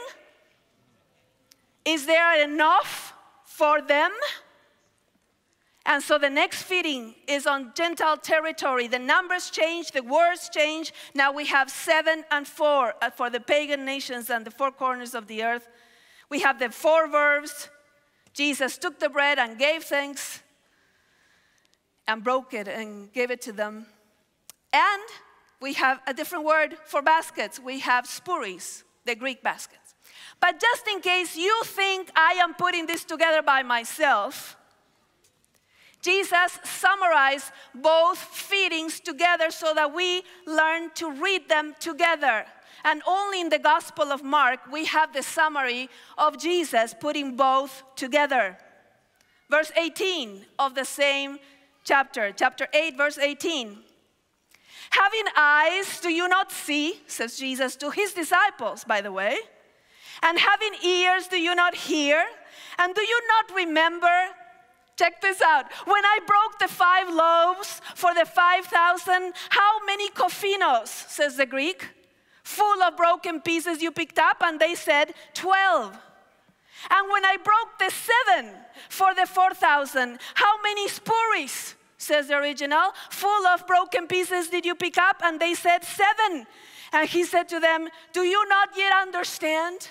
Is there enough for them? And so the next feeding is on Gentile territory. The numbers change, the words change. Now we have seven and four for the pagan nations and the four corners of the earth. We have the four verbs. Jesus took the bread and gave thanks and broke it and gave it to them. And we have a different word for baskets. We have spuris, the Greek baskets. But just in case you think I am putting this together by myself, Jesus summarized both feedings together so that we learn to read them together. And only in the Gospel of Mark, we have the summary of Jesus putting both together. Verse eighteen of the same chapter, chapter eight, verse eighteen. Having eyes, do you not see, says Jesus to his disciples, by the way. And having ears, do you not hear? And do you not remember? Check this out. When I broke the five loaves for the five thousand, how many kofinos, says the Greek, full of broken pieces you picked up? And they said, twelve. And when I broke the seven for the four thousand, how many spuris, says the original, full of broken pieces did you pick up? And they said, seven. And he said to them, do you not yet understand?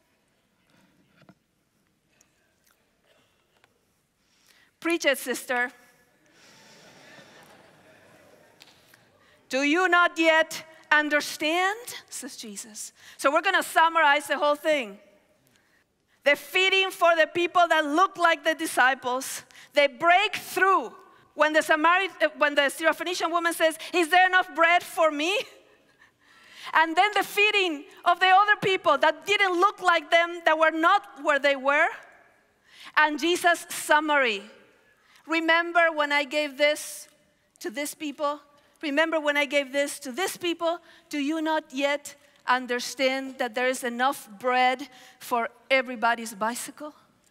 Preach it, sister. Do you not yet understand? Says Jesus. So we're going to summarize the whole thing. The feeding for the people that look like the disciples, they break through when the Samaritan, when the Syrophoenician woman says, is there enough bread for me? And then the feeding of the other people that didn't look like them, that were not where they were. And Jesus' summary. Remember when I gave this to this people? Remember when I gave this to this people? Do you not yet understand that there is enough bread for everybody's bicycle?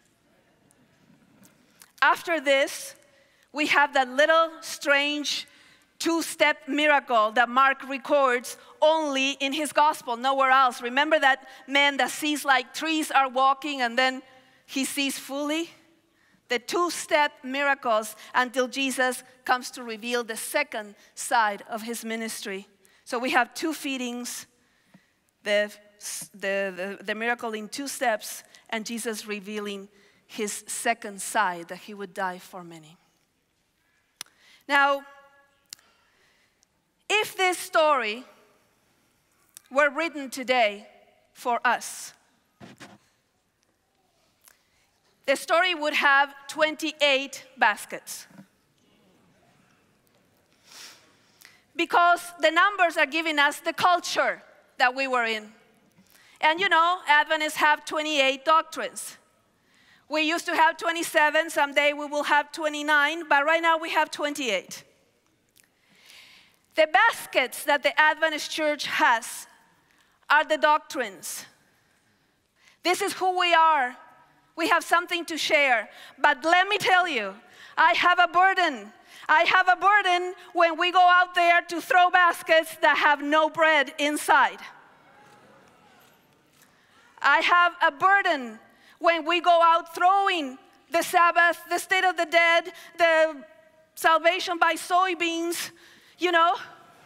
After this, we have that little strange two-step miracle that Mark records only in his gospel, nowhere else. Remember that man that sees like trees are walking and then he sees fully? The two-step miracles until Jesus comes to reveal the second side of his ministry. So we have two feedings, the, the, the, the miracle in two steps, and Jesus revealing his second side, that he would die for many. Now, if this story were written today for us, the story would have twenty-eight baskets. Because the numbers are giving us the culture that we were in. And you know, Adventists have twenty-eight doctrines. We used to have twenty-seven, someday we will have twenty-nine, but right now we have twenty-eight. The baskets that the Adventist church has are the doctrines. This is who we are. We have something to share. But let me tell you, I have a burden. I have a burden when we go out there to throw baskets that have no bread inside. I have a burden when we go out throwing the Sabbath, the state of the dead, the salvation by soybeans, you know.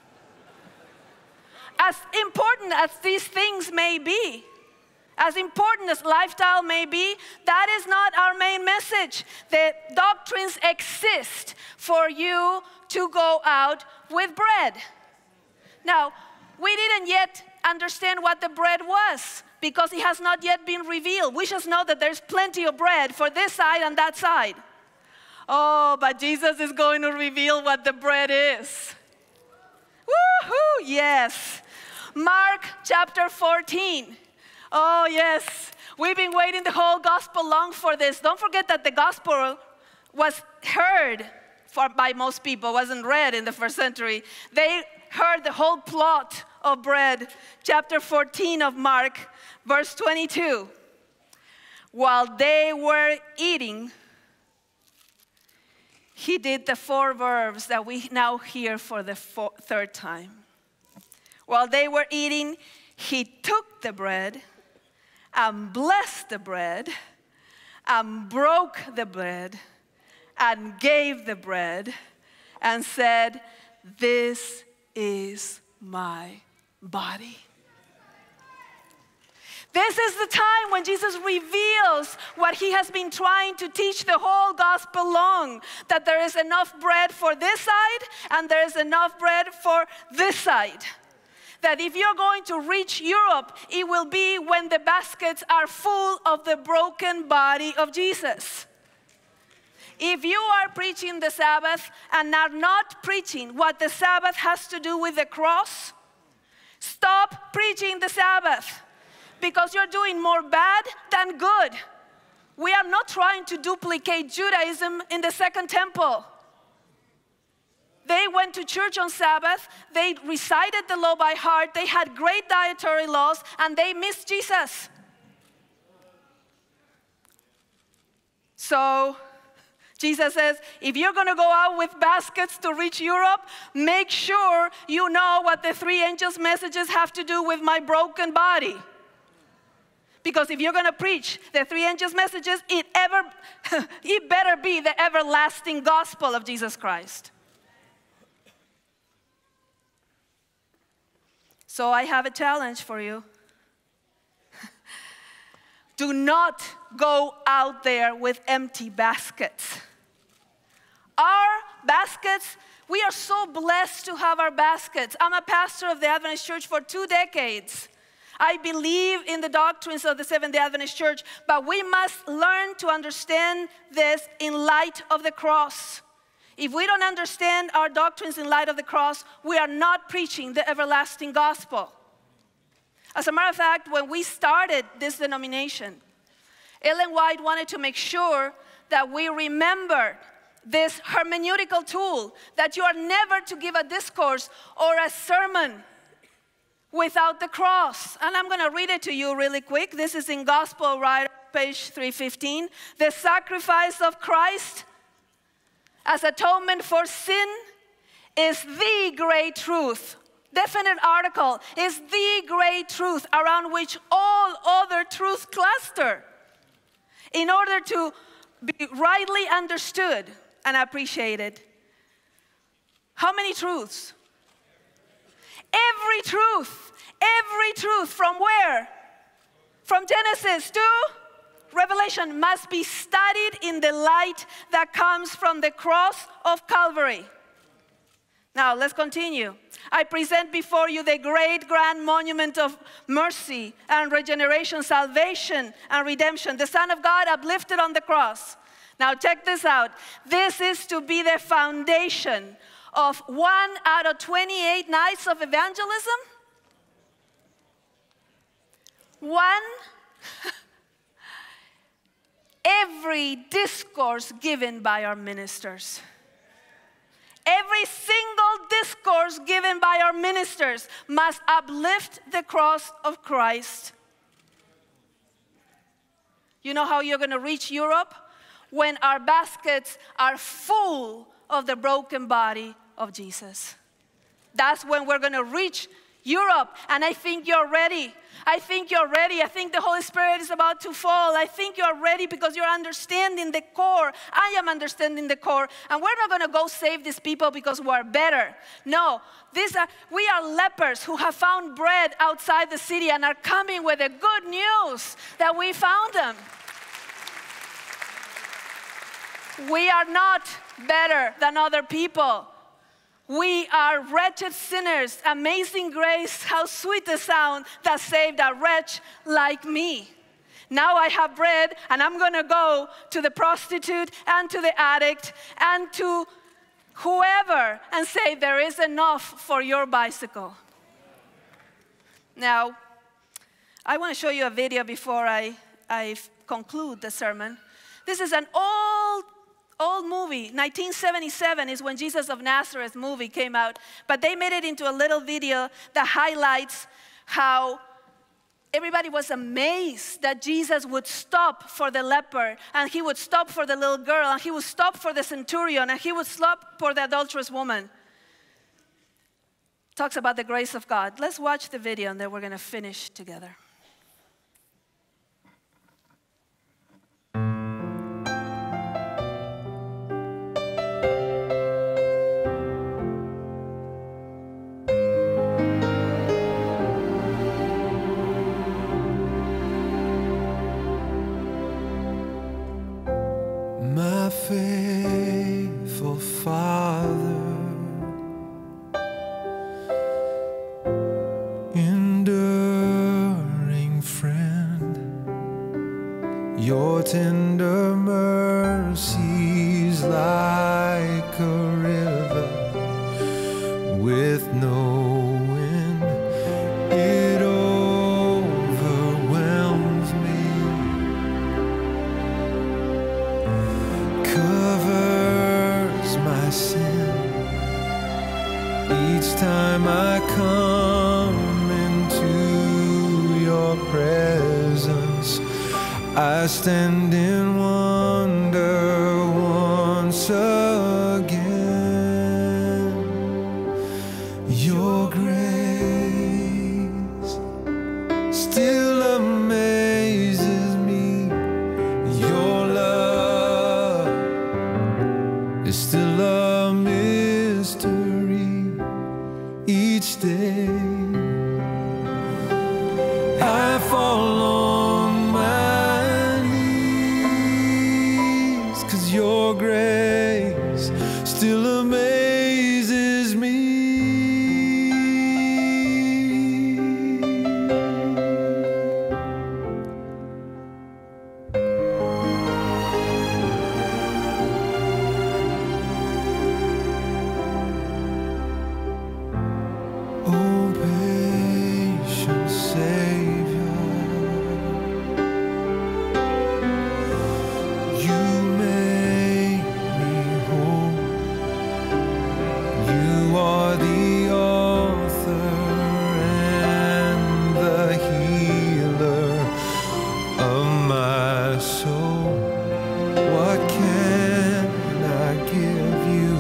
As important as these things may be, as important as lifestyle may be, that is not our main message. The doctrines exist for you to go out with bread. Now, we didn't yet understand what the bread was because it has not yet been revealed. We just know that there's plenty of bread for this side and that side. Oh, but Jesus is going to reveal what the bread is. Woohoo, yes. Mark chapter fourteen. Oh, yes. We've been waiting the whole gospel long for this. Don't forget that the gospel was heard for, by most people, wasn't read in the first century. They heard the whole plot of bread. Chapter fourteen of Mark, verse twenty-two. While they were eating, he did the four verbs that we now hear for the four, third time. While they were eating, he took the bread and blessed the bread and broke the bread and gave the bread and said, "This is my body." This is the time when Jesus reveals what he has been trying to teach the whole gospel long, that there is enough bread for this side and there is enough bread for this side. That if you're going to reach Europe, it will be when the baskets are full of the broken body of Jesus. If you are preaching the Sabbath and are not preaching what the Sabbath has to do with the cross, stop preaching the Sabbath because you're doing more bad than good. We are not trying to duplicate Judaism in the Second Temple. They went to church on Sabbath, they recited the law by heart, they had great dietary laws, and they missed Jesus. So, Jesus says, if you're going to go out with baskets to reach Europe, make sure you know what the three angels' messages have to do with my broken body. Because if you're going to preach the three angels' messages, it, ever, it better be the everlasting gospel of Jesus Christ. So I have a challenge for you. Do not go out there with empty baskets. Our baskets, we are so blessed to have our baskets. I'm a pastor of the Adventist Church for two decades. I believe in the doctrines of the Seventh-day Adventist Church, but we must learn to understand this in light of the cross. If we don't understand our doctrines in light of the cross, we are not preaching the everlasting gospel. As a matter of fact, when we started this denomination, Ellen White wanted to make sure that we remember this hermeneutical tool, that you are never to give a discourse or a sermon without the cross. And I'm going to read it to you really quick. This is in Gospel Writer, page three fifteen. The sacrifice of Christ as atonement for sin is the great truth. Definite article is the great truth around which all other truths cluster. In order to be rightly understood and appreciated. How many truths? Every truth. Every truth. From where? From Genesis to Revelation must be studied in the light that comes from the cross of Calvary. Now, let's continue. I present before you the great grand monument of mercy and regeneration, salvation and redemption. The Son of God uplifted on the cross. Now, check this out. This is to be the foundation of one out of twenty-eight nights of evangelism. One. Every discourse given by our ministers. Every single discourse given by our ministers must uplift the cross of Christ. You know how you're going to reach Europe? When our baskets are full of the broken body of Jesus. That's when we're going to reach Europe, and I think you're ready. I think you're ready. I think the Holy Spirit is about to fall. I think you're ready because you're understanding the core. I am understanding the core. And we're not going to go save these people because we're better. No, these are, we are lepers who have found bread outside the city and are coming with the good news that we found them. We are not better than other people. We are wretched sinners. Amazing grace, how sweet the sound that saved a wretch like me. Now I have bread, and I'm going to go to the prostitute and to the addict and to whoever and say, there is enough for your bicycle. Now, I want to show you a video before I, I conclude the sermon. This is an old Old movie. nineteen seventy-seven is when Jesus of Nazareth movie came out. But they made it into a little video that highlights how everybody was amazed that Jesus would stop for the leper, and he would stop for the little girl, and he would stop for the centurion, and he would stop for the adulterous woman. Talks about the grace of God. Let's watch the video, and then we're going to finish together. My faithful Father, enduring friend, your tender mercies like a river with no end, it overwhelms me. Covers my sin each time I come into your presence. I stand in wonder once again. Your grace still amazes me. Your love is still a mystery each day. I fall on my knees, 'cause your grace still amazes me. Oh, patient Savior, you make me whole. You are the author and the healer of my soul. What can I give you?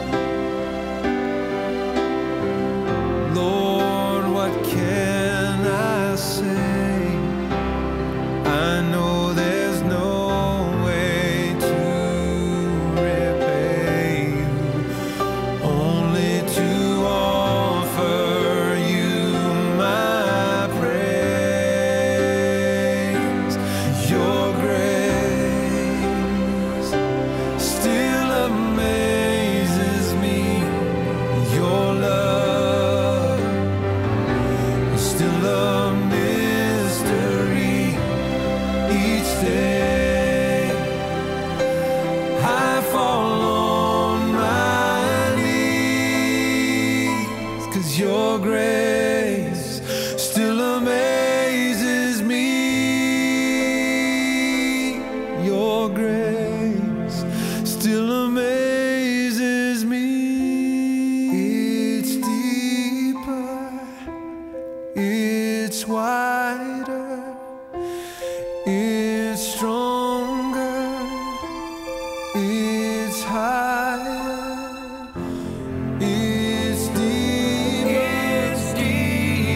Lord, what can I say? I know there's no way to repay you, only to offer you my praise. Your grace still amazes me. Your love is still a mystery each day. I fall on my knees, 'cause your grace still amazes me. Your grace still amazes me. It's deeper, it's wider, it's stronger, it's higher, it's deeper, it's deeper.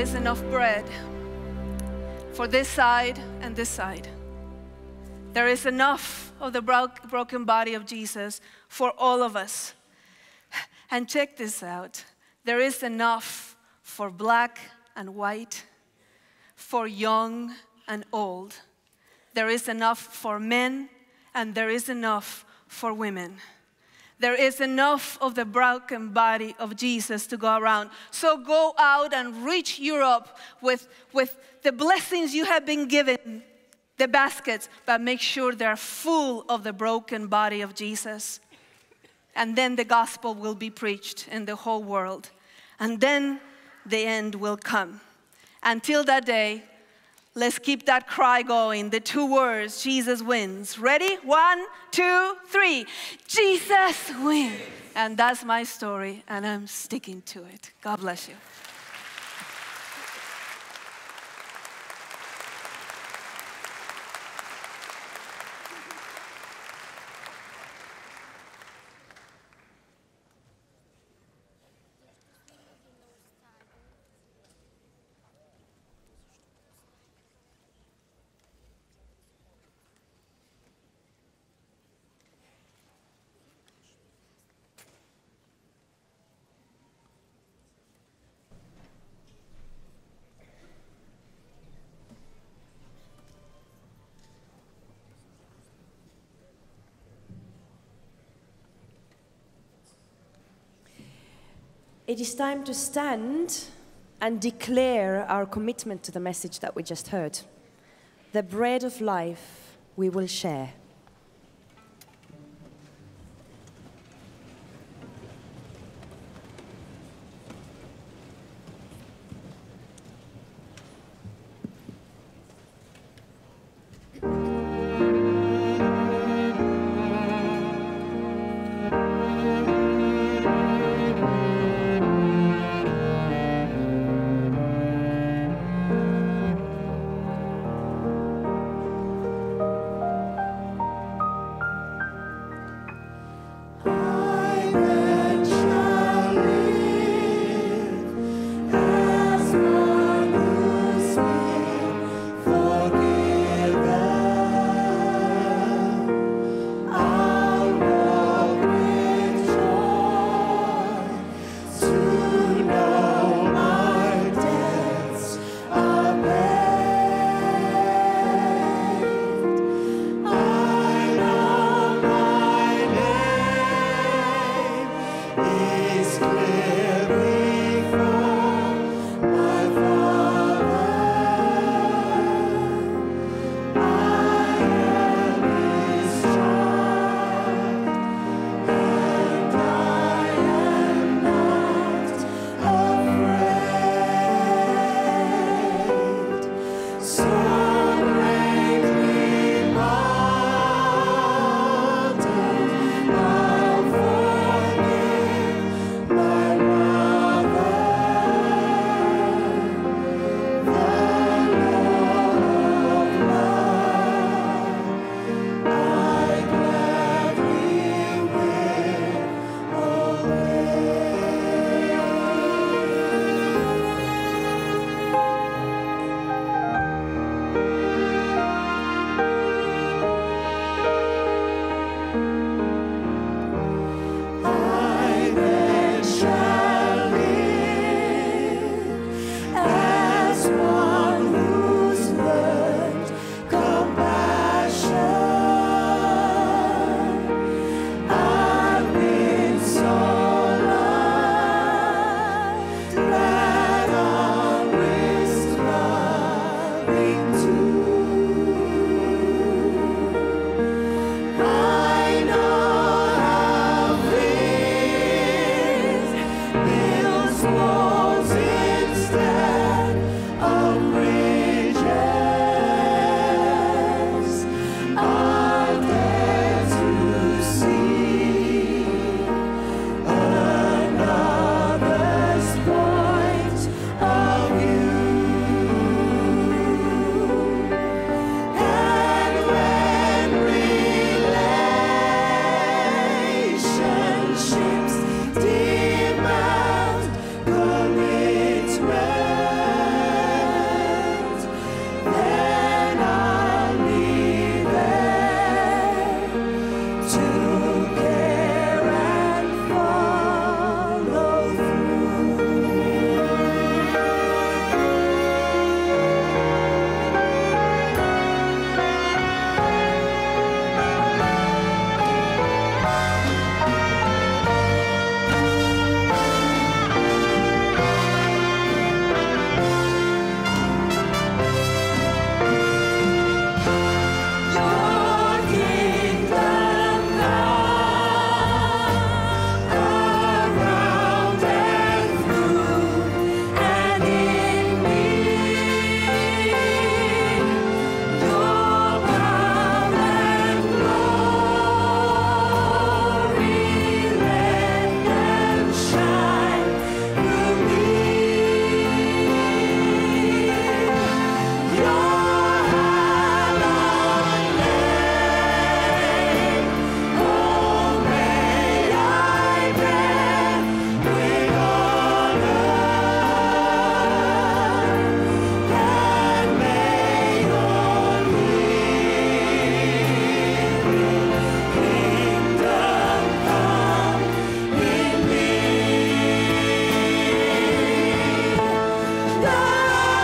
is enough bread for this side and this side. There is enough of the bro- broken body of Jesus for all of us. And check this out. There is enough for black and white, for young and old. There is enough for men, and there is enough for women. There is enough of the broken body of Jesus to go around. So go out and reach Europe with, with the blessings you have been given, the baskets, but make sure they're full of the broken body of Jesus. And then the gospel will be preached in the whole world. And then the end will come. Until that day, let's keep that cry going. The two words, Jesus wins. Ready? One, two, three. Jesus wins. And that's my story, and I'm sticking to it. God bless you. It is time to stand and declare our commitment to the message that we just heard. The bread of life we will share.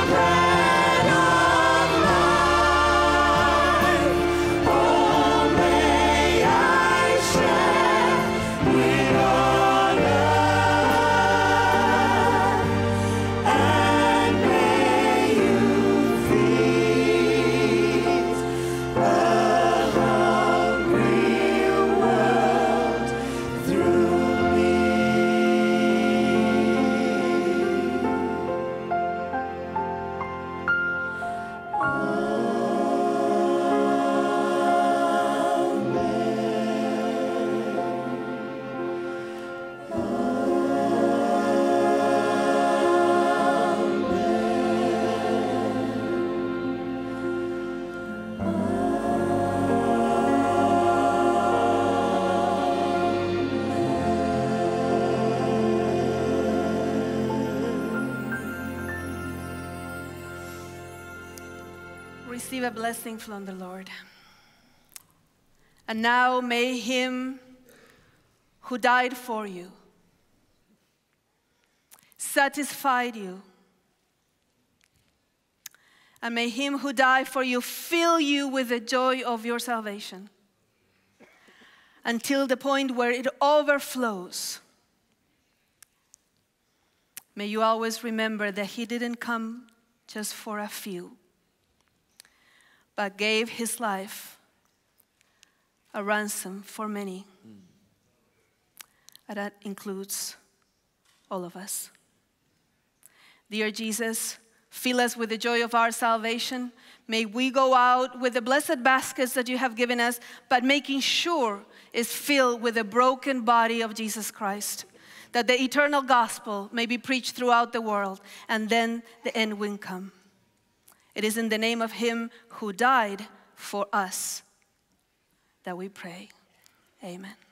Receive a blessing from the Lord. And now may him who died for you, satisfied you, and may him who died for you fill you with the joy of your salvation until the point where it overflows. May you always remember that he didn't come just for a few, but gave his life a ransom for many. Mm. And that includes all of us. Dear Jesus, fill us with the joy of our salvation. May we go out with the blessed baskets that you have given us, but making sure it's filled with the broken body of Jesus Christ, that the eternal gospel may be preached throughout the world, and then the end will come. It is in the name of him who died for us that we pray. Amen.